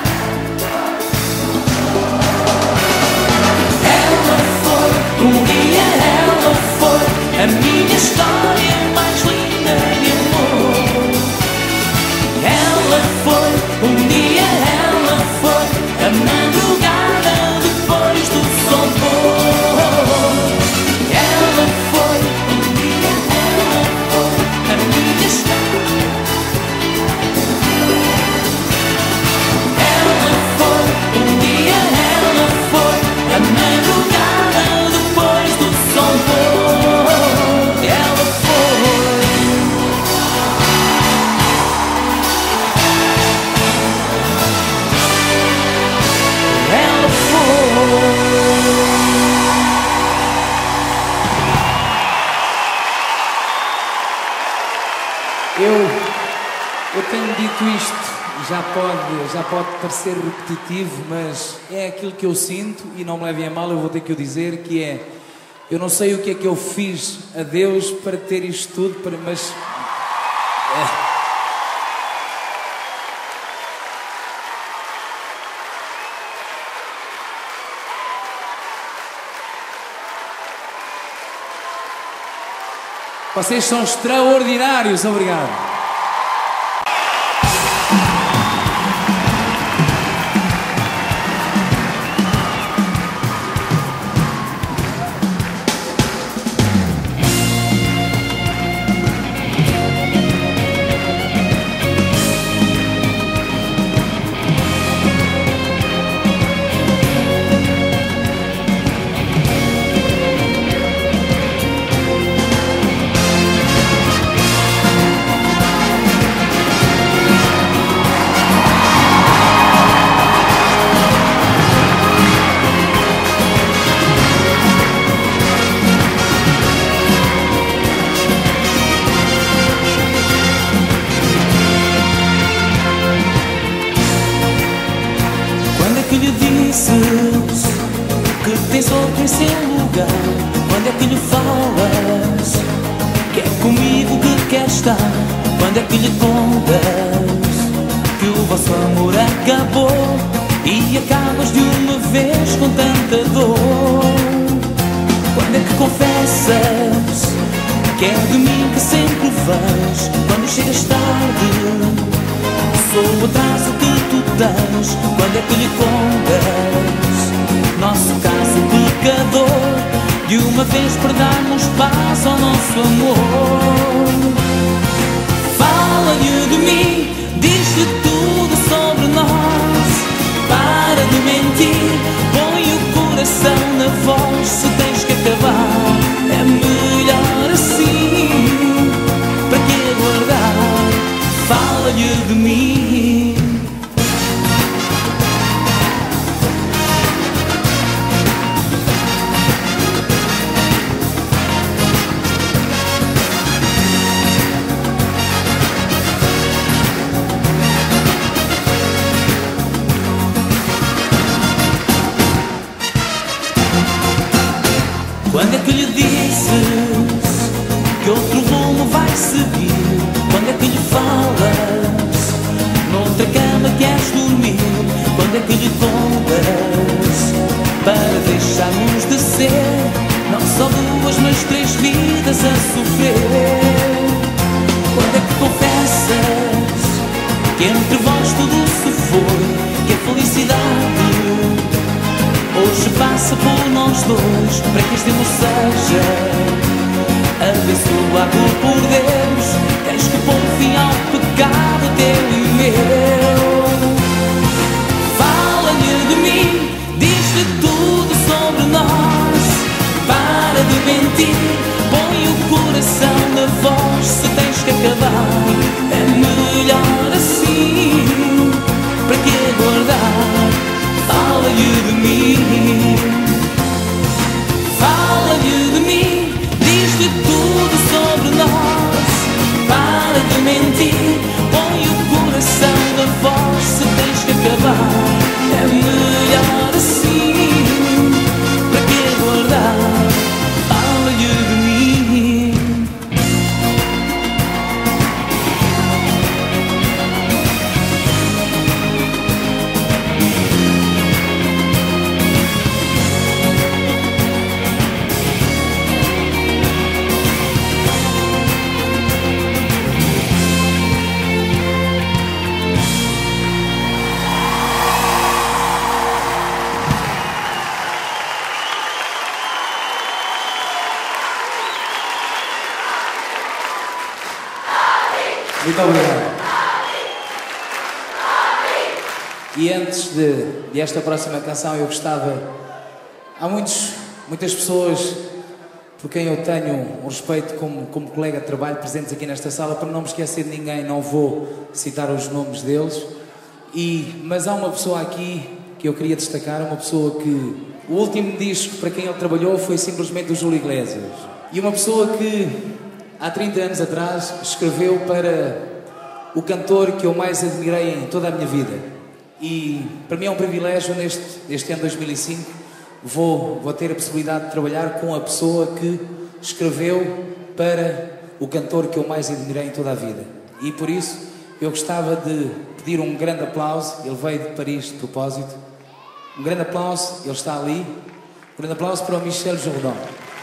Ela foi. Um dia ela foi a minha história mais linda de amor. Ela foi. Um dia ela foi a madrugada depois do sol pôr. Ela foi. Um dia ela foi a minha história. Ela foi. Um dia ela foi a madrugada depois do sol pôr. Ela foi. Ela foi. Eu, eu tenho dito isto, já pode, já pode parecer repetitivo, mas é aquilo que eu sinto e não me levem a mal, eu vou ter que o dizer, que é, eu não sei o que é que eu fiz a Deus para ter isto tudo, para, mas... é. Vocês são extraordinários, obrigado. Quando é que lhe dizes que tens outro em seu lugar? Quando é que lhe falas que é comigo que quer estar? Quando é que lhe contas que o vosso amor acabou e acabas de uma vez com tanta dor? Quando é que confessas que é de mim que sempre vais? Quando chegas tarde sou o atraso que tu tens. Quando é que lhe contas nosso caso pecador? De uma vez para darmos paz ao nosso amor. Fala-lhe de mim, diz-lhe tudo sobre nós. Para de mentir, põe o coração na voz. Se tens que acabar, é melhor assim. Para que aguardar? Fala-lhe de mim. Quando é que lhe dizes que outro rumo vai seguir? que lhe contas para deixarmos de ser não só duas, mas três vidas a sofrer? Quando é que confessas que entre vós tudo se foi, que a felicidade hoje passa por nós dois, para que este amor seja abençoado por Deus? Tens que pôr fim ao pecado teu e meu. Fala-lhe de mim, diz-lhe tudo sobre nós. Para de mentir, põe o coração na voz. Se tens que acabar, é melhor assim. Para que aguardar? Fala-lhe de mim. Fala-lhe de mim, diz-lhe tudo sobre nós. Para de mentir, põe o coração na voz. Se tens que acabar, é melhor assim. Para que aguardar? Fala-lhe de mim. Muito obrigado. E antes de, de esta próxima canção, eu gostava... Há muitos, muitas pessoas por quem eu tenho um respeito como, como colega de trabalho presentes aqui nesta sala. Para não me esquecer de ninguém, não vou citar os nomes deles. E, mas há uma pessoa aqui que eu queria destacar, uma pessoa que... O último disco para quem ele trabalhou foi simplesmente o Júlio Iglesias. E uma pessoa que... há trinta anos atrás, escreveu para o cantor que eu mais admirei em toda a minha vida. E para mim é um privilégio, neste, neste ano dois mil e cinco, vou, vou ter a possibilidade de trabalhar com a pessoa que escreveu para o cantor que eu mais admirei em toda a vida. E por isso eu gostava de pedir um grande aplauso. Ele veio de Paris de propósito. Um grande aplauso, ele está ali. Um grande aplauso para o Michel Jourdan.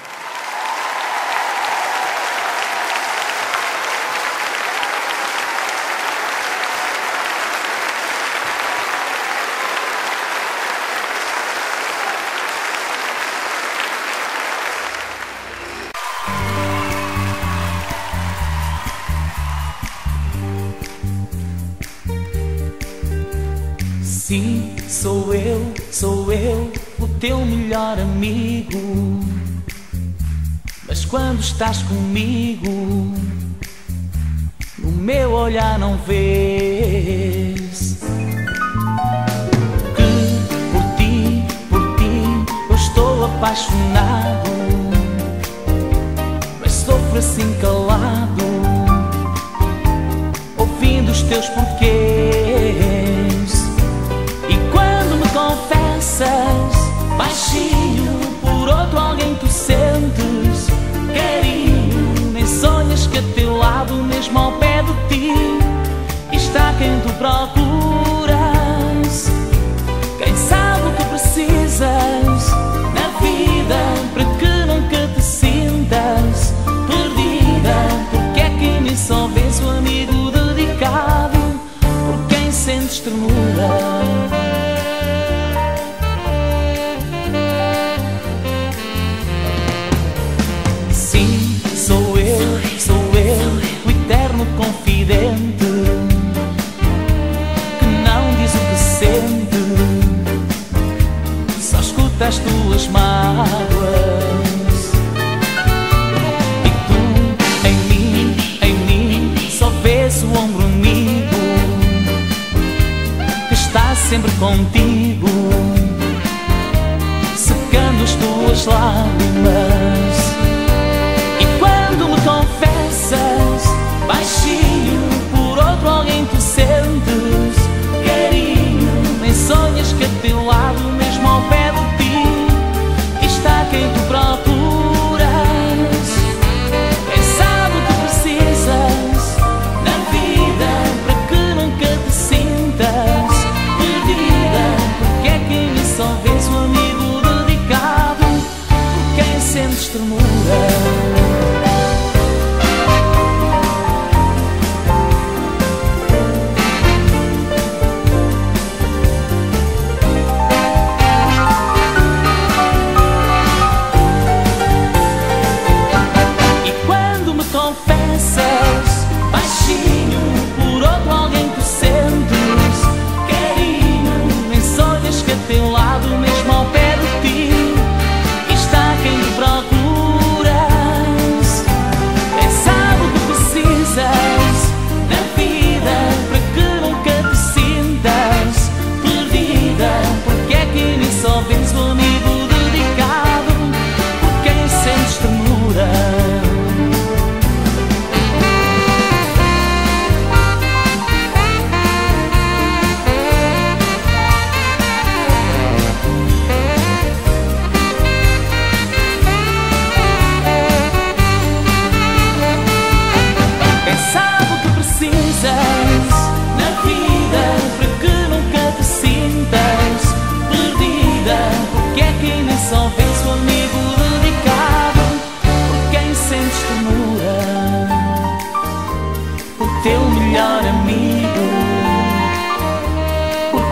Sim, sou eu, sou eu, o teu melhor amigo. Mas quando estás comigo, no meu olhar não vês que por ti, por ti, eu estou apaixonado. Mas sofro assim calado, ouvindo os teus porquês. Baixinho, por outro alguém tu sentes carinho, nem sonhas que a teu lado, mesmo ao pé de ti, está quem tu procuras. Quem sabe o que precisas na vida para que nunca te sintas perdida. Porque é que nem só vês o amigo dedicado por quem sentes ternura. Confidente que não diz o que sente, só escuta as tuas mágoas. E tu em mim, em mim, só vês o ombro amigo que está sempre contigo, secando as tuas lágrimas. E quando me confessas baixinho, por outro alguém tu sentes carinho, nem sonhas que a teu lado, mesmo ao pé de ti, está quem tu procuras. Quem sabe o que precisas na vida para que nunca te sintas perdida.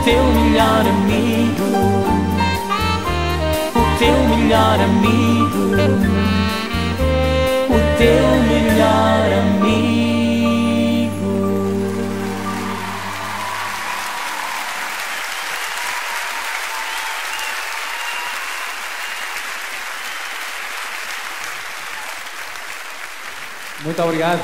teu melhor amigo, o teu melhor amigo, o teu melhor amigo. Muito obrigado.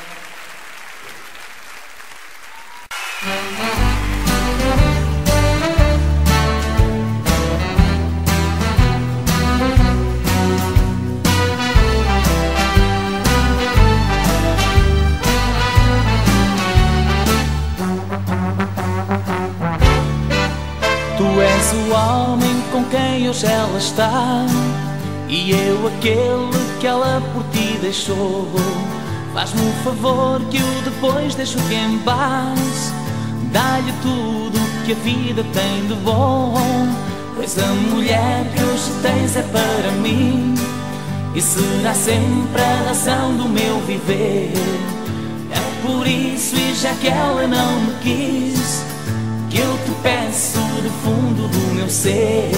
Tu és o homem com quem hoje ela está, e eu aquele que ela por ti deixou. Faz-me um favor que eu depois deixo-te em paz. Dá-lhe tudo que a vida tem de bom, pois a mulher que hoje tens é para mim e será sempre a razão do meu viver. É por isso, e já que ela não me quis, que eu te peço do fundo do meu ser: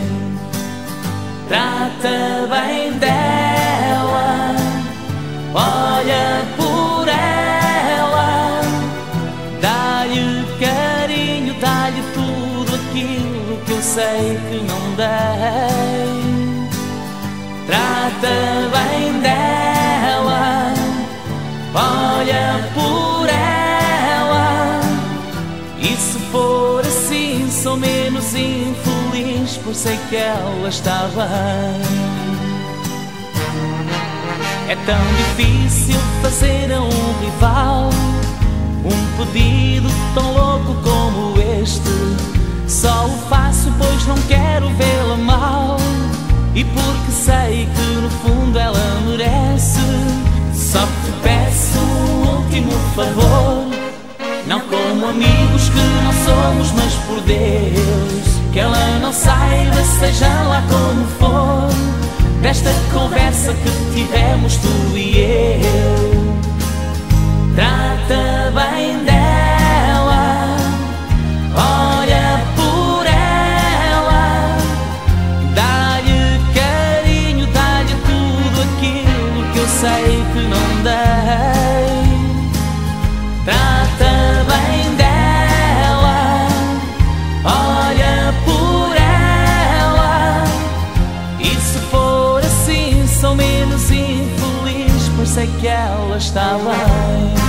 trata bem dela, olha por ela, dá-lhe carinho, dá-lhe tudo aquilo que eu sei que não dei. Trata bem dela, olha por ela, e se for assim sou menos infeliz, por sei que ela está bem. É tão difícil fazer a um rival um pedido tão louco como este. Só o faço pois não quero vê-la mal, e porque sei que no fundo ela merece. Só te peço um último favor, não como amigos que não somos, mas por Deus, que ela não saiba, seja lá como for, desta conversa que tivemos tu e eu. Trata bem dela, olha por ela, dá-lhe carinho, dá-lhe tudo aquilo que eu sei que não dei. Trata bem dela, olha por ela, e se for assim sou menos infeliz, pois sei que ela está bem.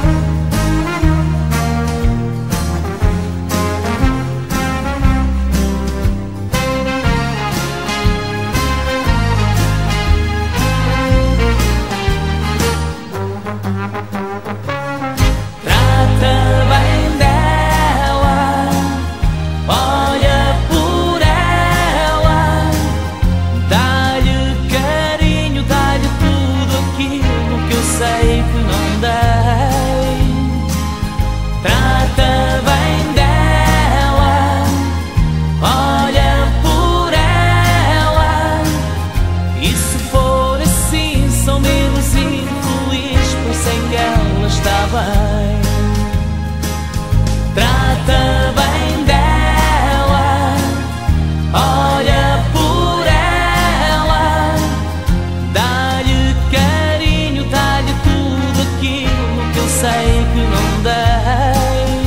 Trata bem dela, olha por ela, dá-lhe carinho, dá-lhe tudo aquilo que eu sei que não dei.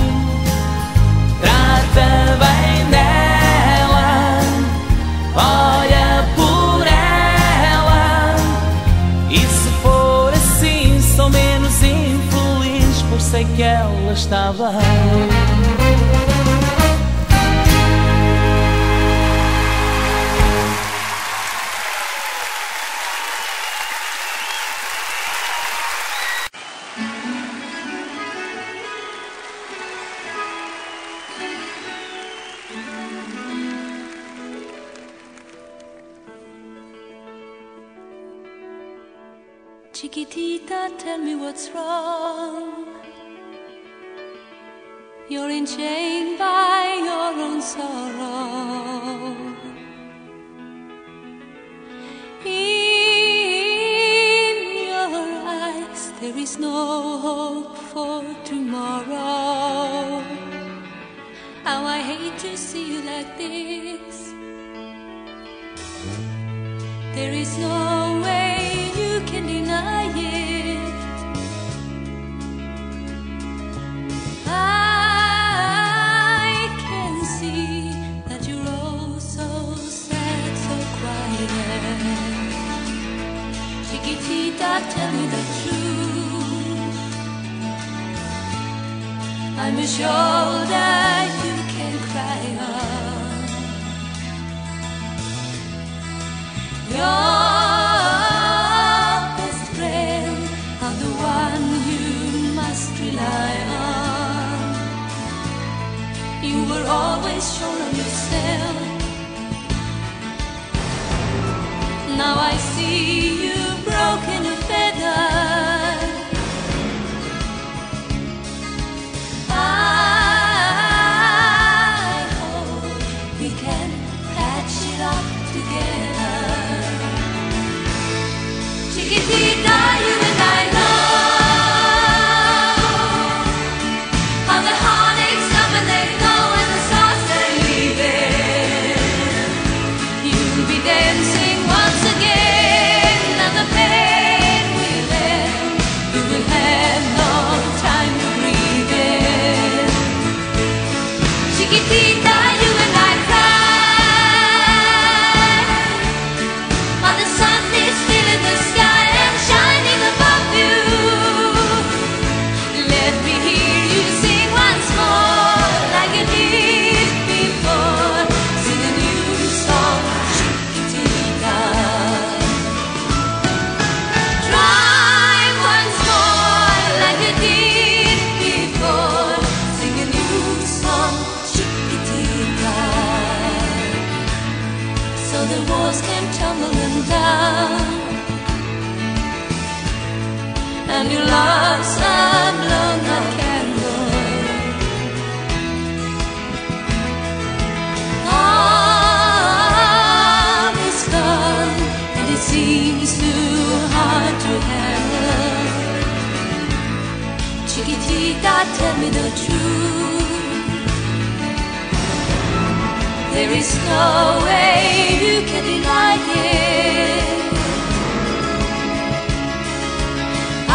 Trata bem dela, olha por ela, e se for assim sou menos infeliz, pois sei que ela está bem. Chiquitita, tell me what's wrong. You're enchained by your own sorrow. In your eyes there is no hope for tomorrow. how I hate to see you like this. There is no way you can deny it. I can see that you're all so sad, so quiet. Chiquitita, tell me the truth. I'm a shoulder you can cry on. Your best friend, I'm the one you must rely on. You were always sure of yourself. Now I see you broken a feather. I hope we can patch it up together. Chiquitita, you and I know how the heartaches come and they go and the stars they're leaving. You'll be dancing once again and the pain will end. You will have no time to breathe in. Chiquitita, you and I cry while the sun is still in the sky and shining above you. Let me hear you sing once more like you did before. Sing a new song, Chiquitita. Try once more like you did before. Sing a new song, Chiquitita. So the walls came tumbling down and your love's a blown out candle. All is gone and it seems too hard to handle. Chiquitita, tell me the truth. There is no way you can deny it. I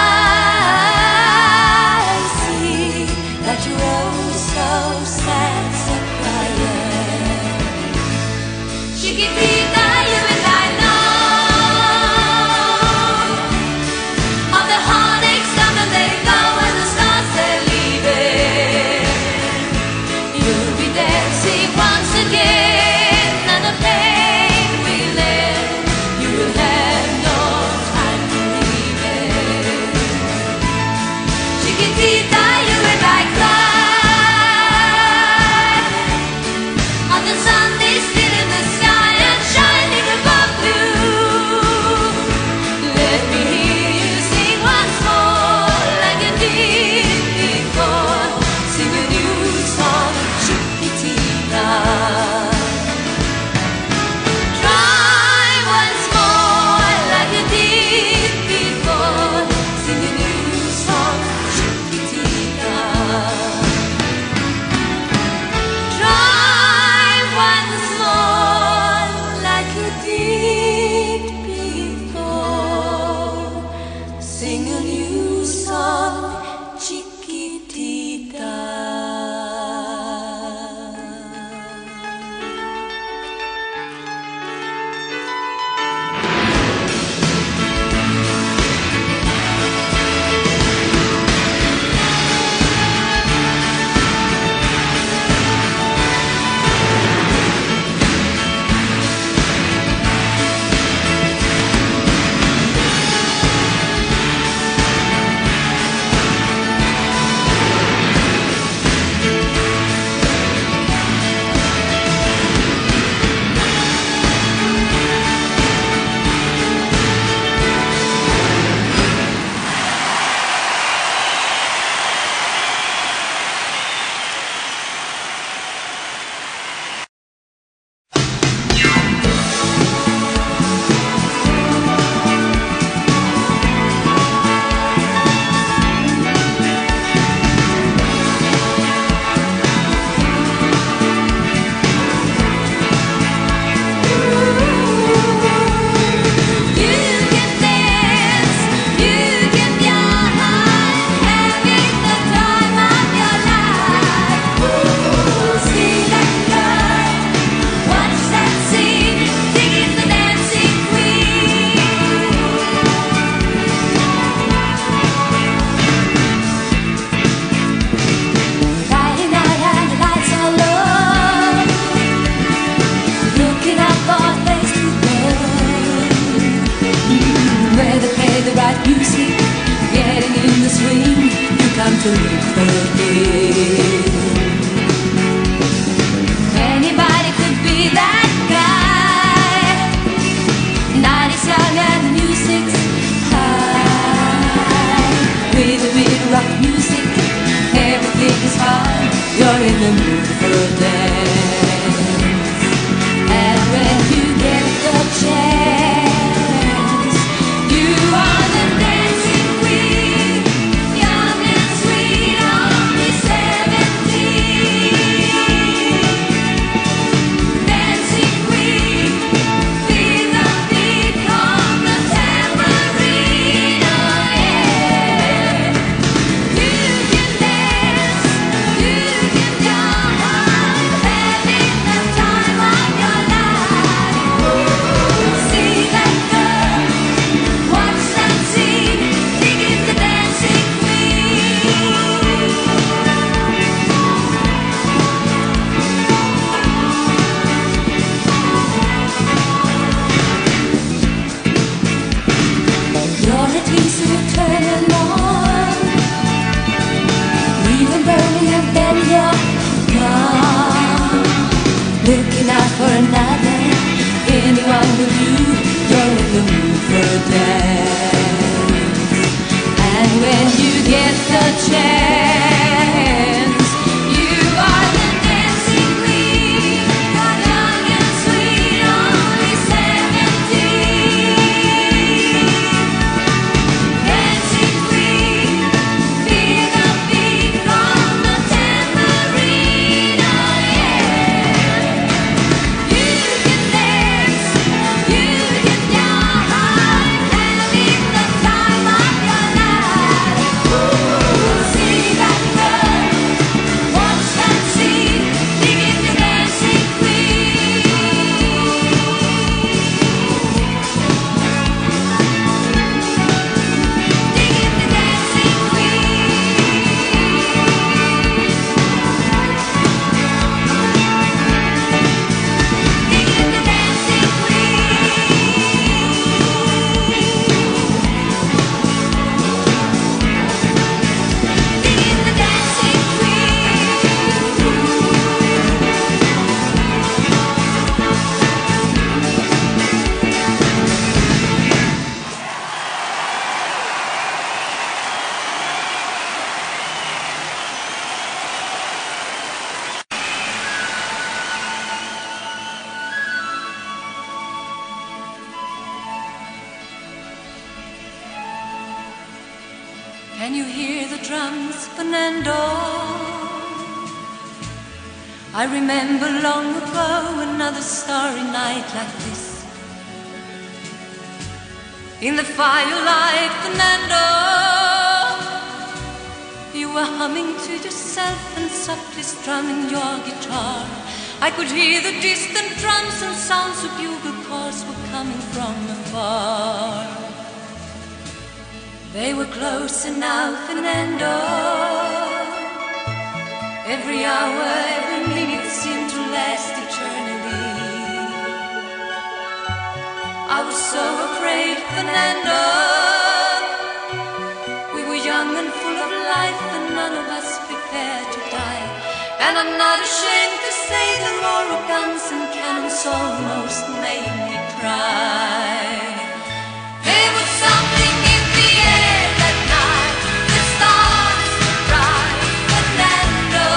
see that you're all so sad, so quiet. Chiquitita, you and I know all the heartaches come and they go and the stars they're leaving. You'll be dancing once again and the pain will end. when you get the chance. You are the dancing queen, young and sweet, only seventeen. Dancing queen, feel the beat from the tambourine, oh yeah. You can dance, you can jive, having the time of your life. Ooh, see that girl, watch and see, digging the dancing queen. Digging the dancing Digging the dancing Digging the dancing Can you hear the drums, Fernando? I remember long ago another starry night like this. In the firelight, Fernando, you were humming to yourself and softly strumming your guitar. I could hear the distant drums and sounds of bugle calls were coming from afar. They were closer now, Fernando. Every hour, every minute seemed to last eternally. I was so afraid, Fernando. We were young and full of life, and none of us prepared to die. And I'm not ashamed to say the roar of guns and cannons almost made me cry. There was something in the air that night. The stars were bright, Fernando.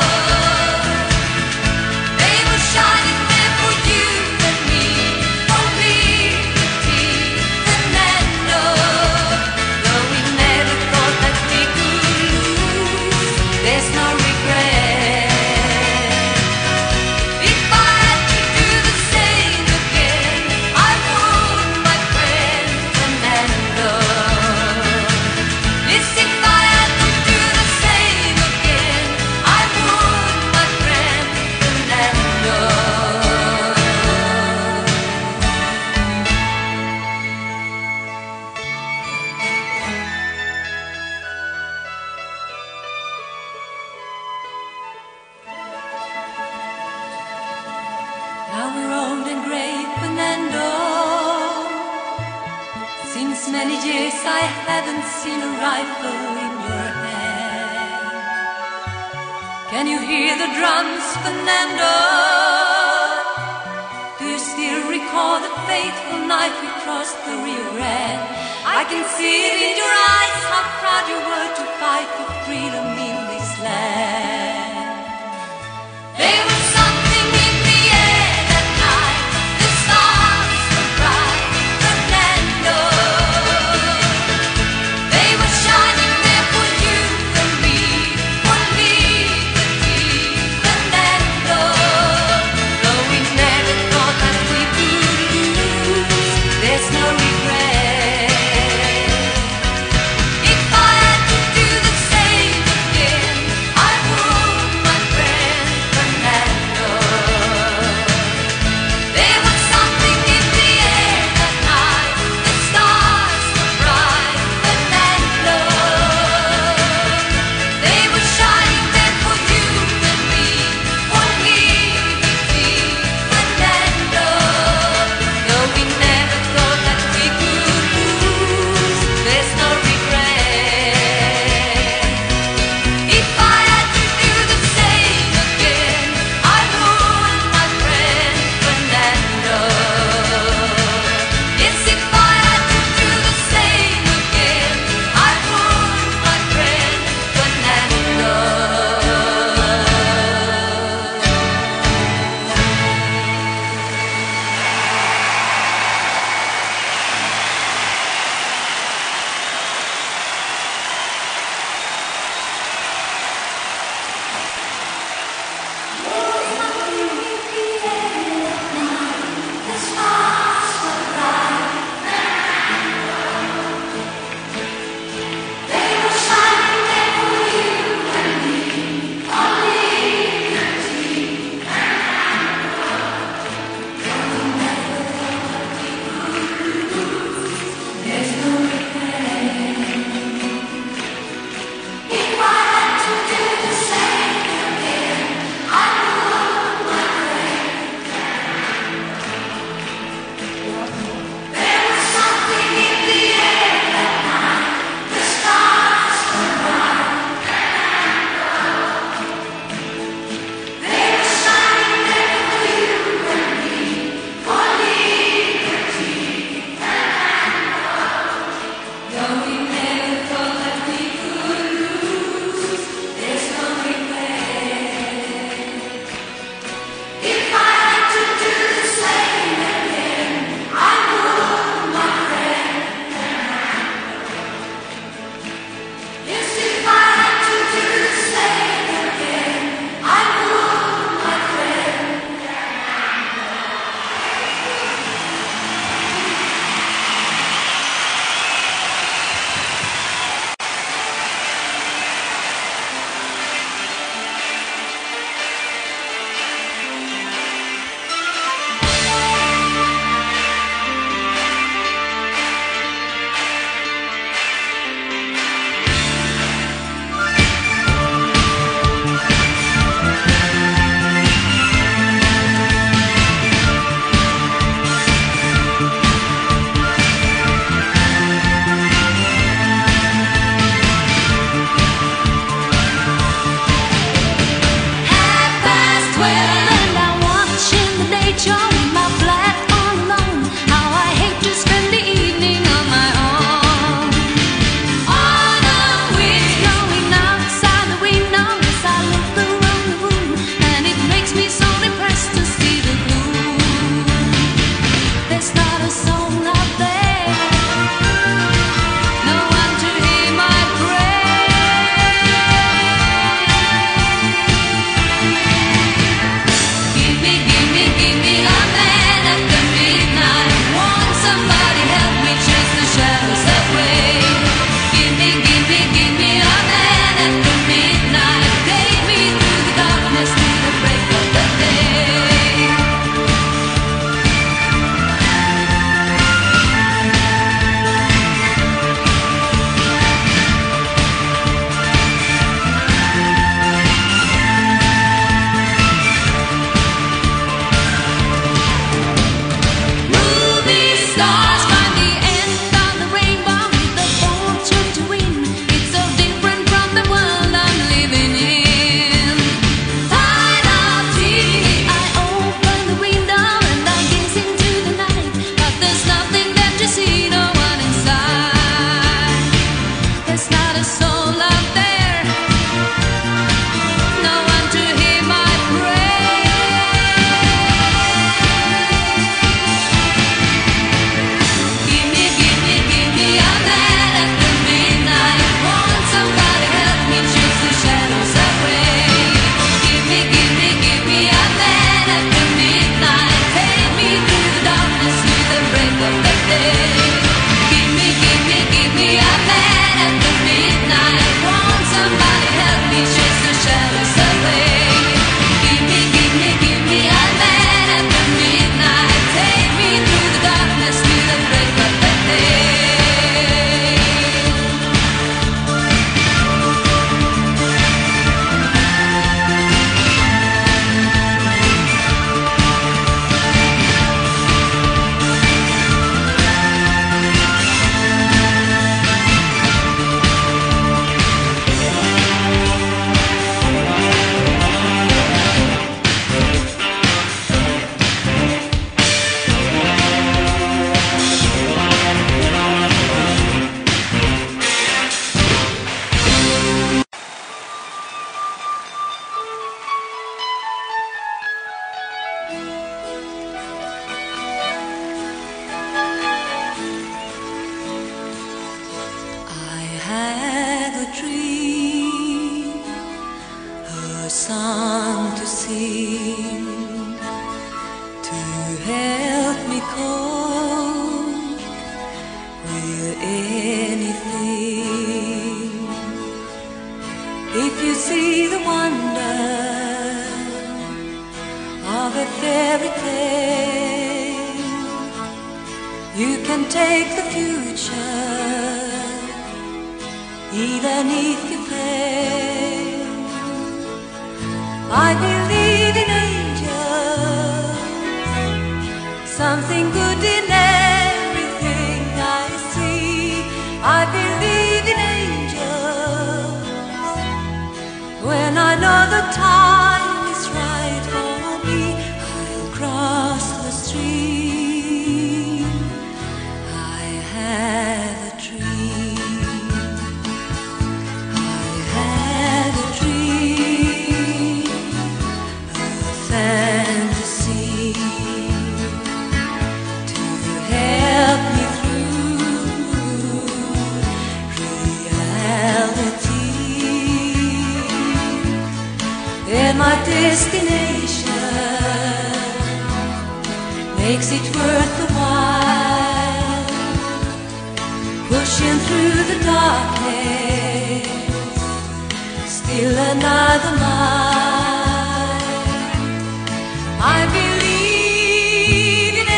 They were shining there for you and me, for liberty, Fernando. Though we never thought that we could lose, there's no regret. If I had to do the same again, I would, my friend Fernando. Yes, if I had to do the same again, I would, my friend Fernando. Now we're old and grey, Fernando. Since many years I haven't seen a rifle in your hand. Can you hear the drums, Fernando? Do you still recall the fateful night we crossed the Rio Grande? I can see it in your eyes, how proud you were to fight for freedom in this land. There was something in the air that night. The stars were bright, Fernando. They were shining there for you and me, for liberty, Fernando. Though we never thought that we could lose, there's no regret. had a dream, a song to sing, to help me cope with anything. If you see the wonder of a fairy tale, you can take the future even if you fail. I believe in angels, something good in everything I see. I believe in angels when I know the time is right for me. I'll cross the stream. I have a dream. I have a dream, a fantasy to help me through reality. And my destination makes it worth the while, pushing through the darkness, still another mile. I believe in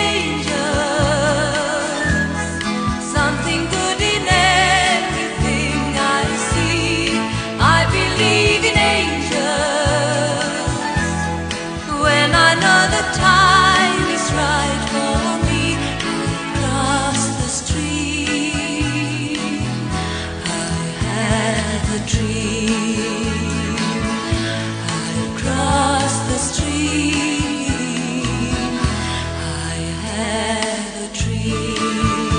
angels, something good in everything I see. I believe in angels when I know the time is right for me. I'll cross the stream. I have a dream. I'll cross the stream. I have a dream.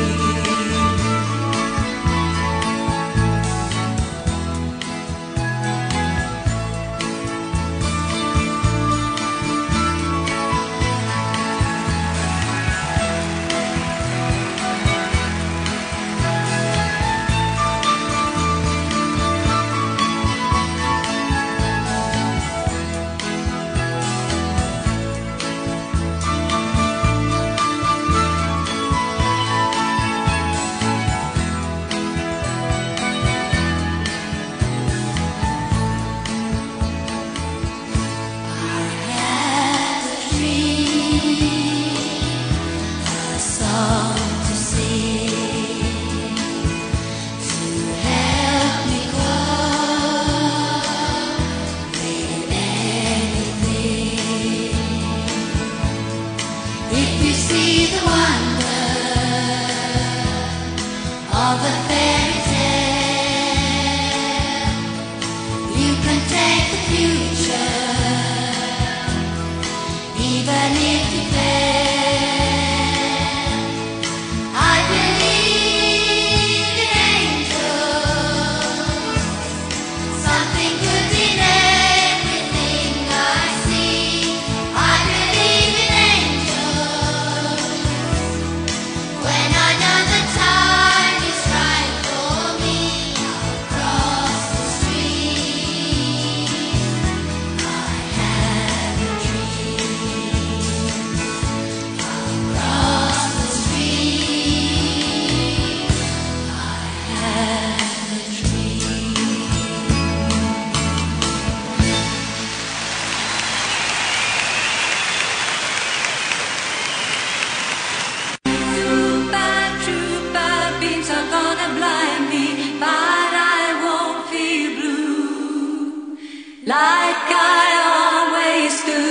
Like I always do,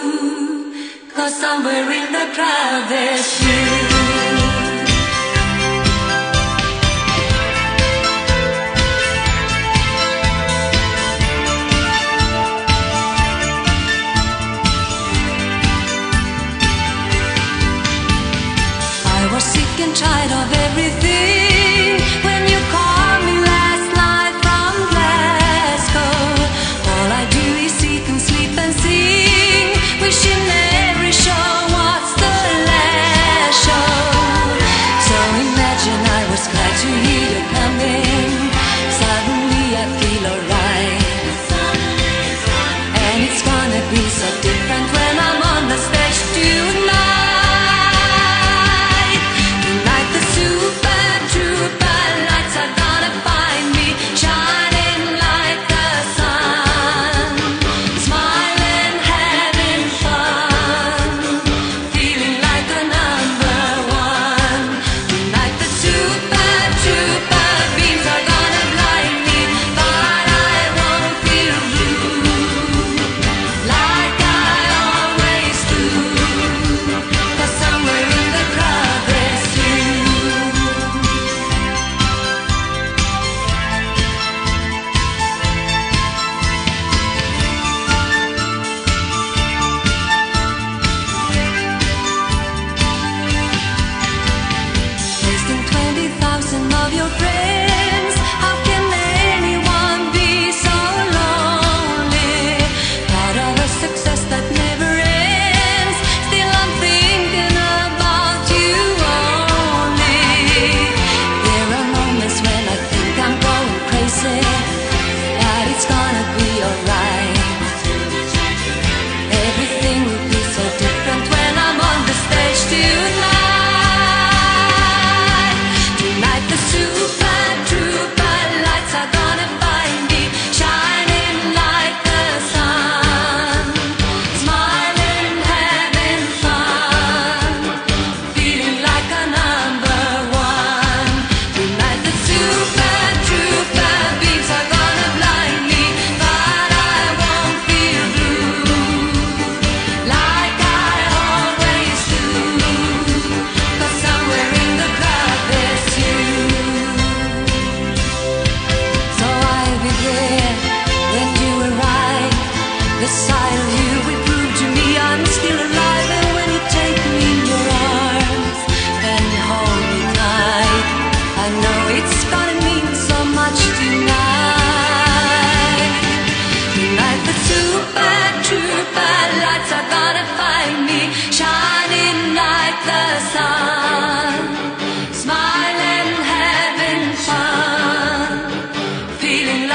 'cause somewhere in the crowd there's you. I was sick and tired of everything when you called me last night from Glasgow. All I do is eat and sleep and sing, wishing every show was the last show.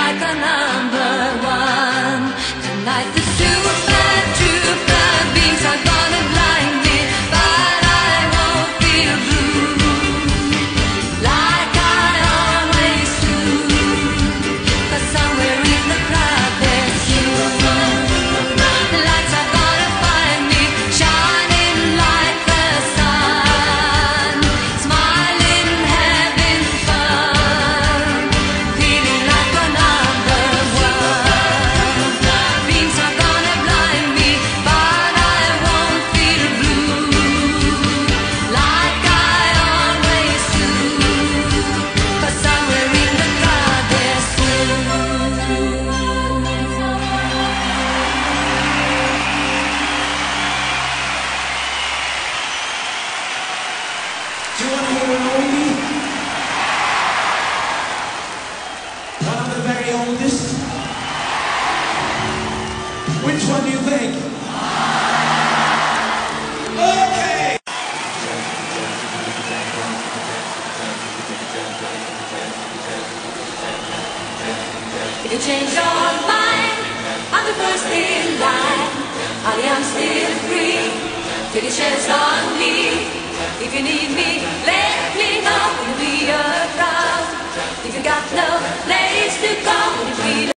like a number one. Tonight the super trooper beams are gonna blind me, but I won't feel blue like I always do. 'Cause somewhere in the crowd there's you. The lights are gonna find me shining like the sun, smiling, having fun, feeling like a number one. Beams are gonna blind me, but I won't feel blue like I always do. 'Cause somewhere in the crowd there's you. Do you want to hear an oldie? One of the very oldest? Which one do you think? Okay! If you change your mind, I'm the first in line. Honey, I'm still free. Take a chance on me. If you need me, let me know. We'll be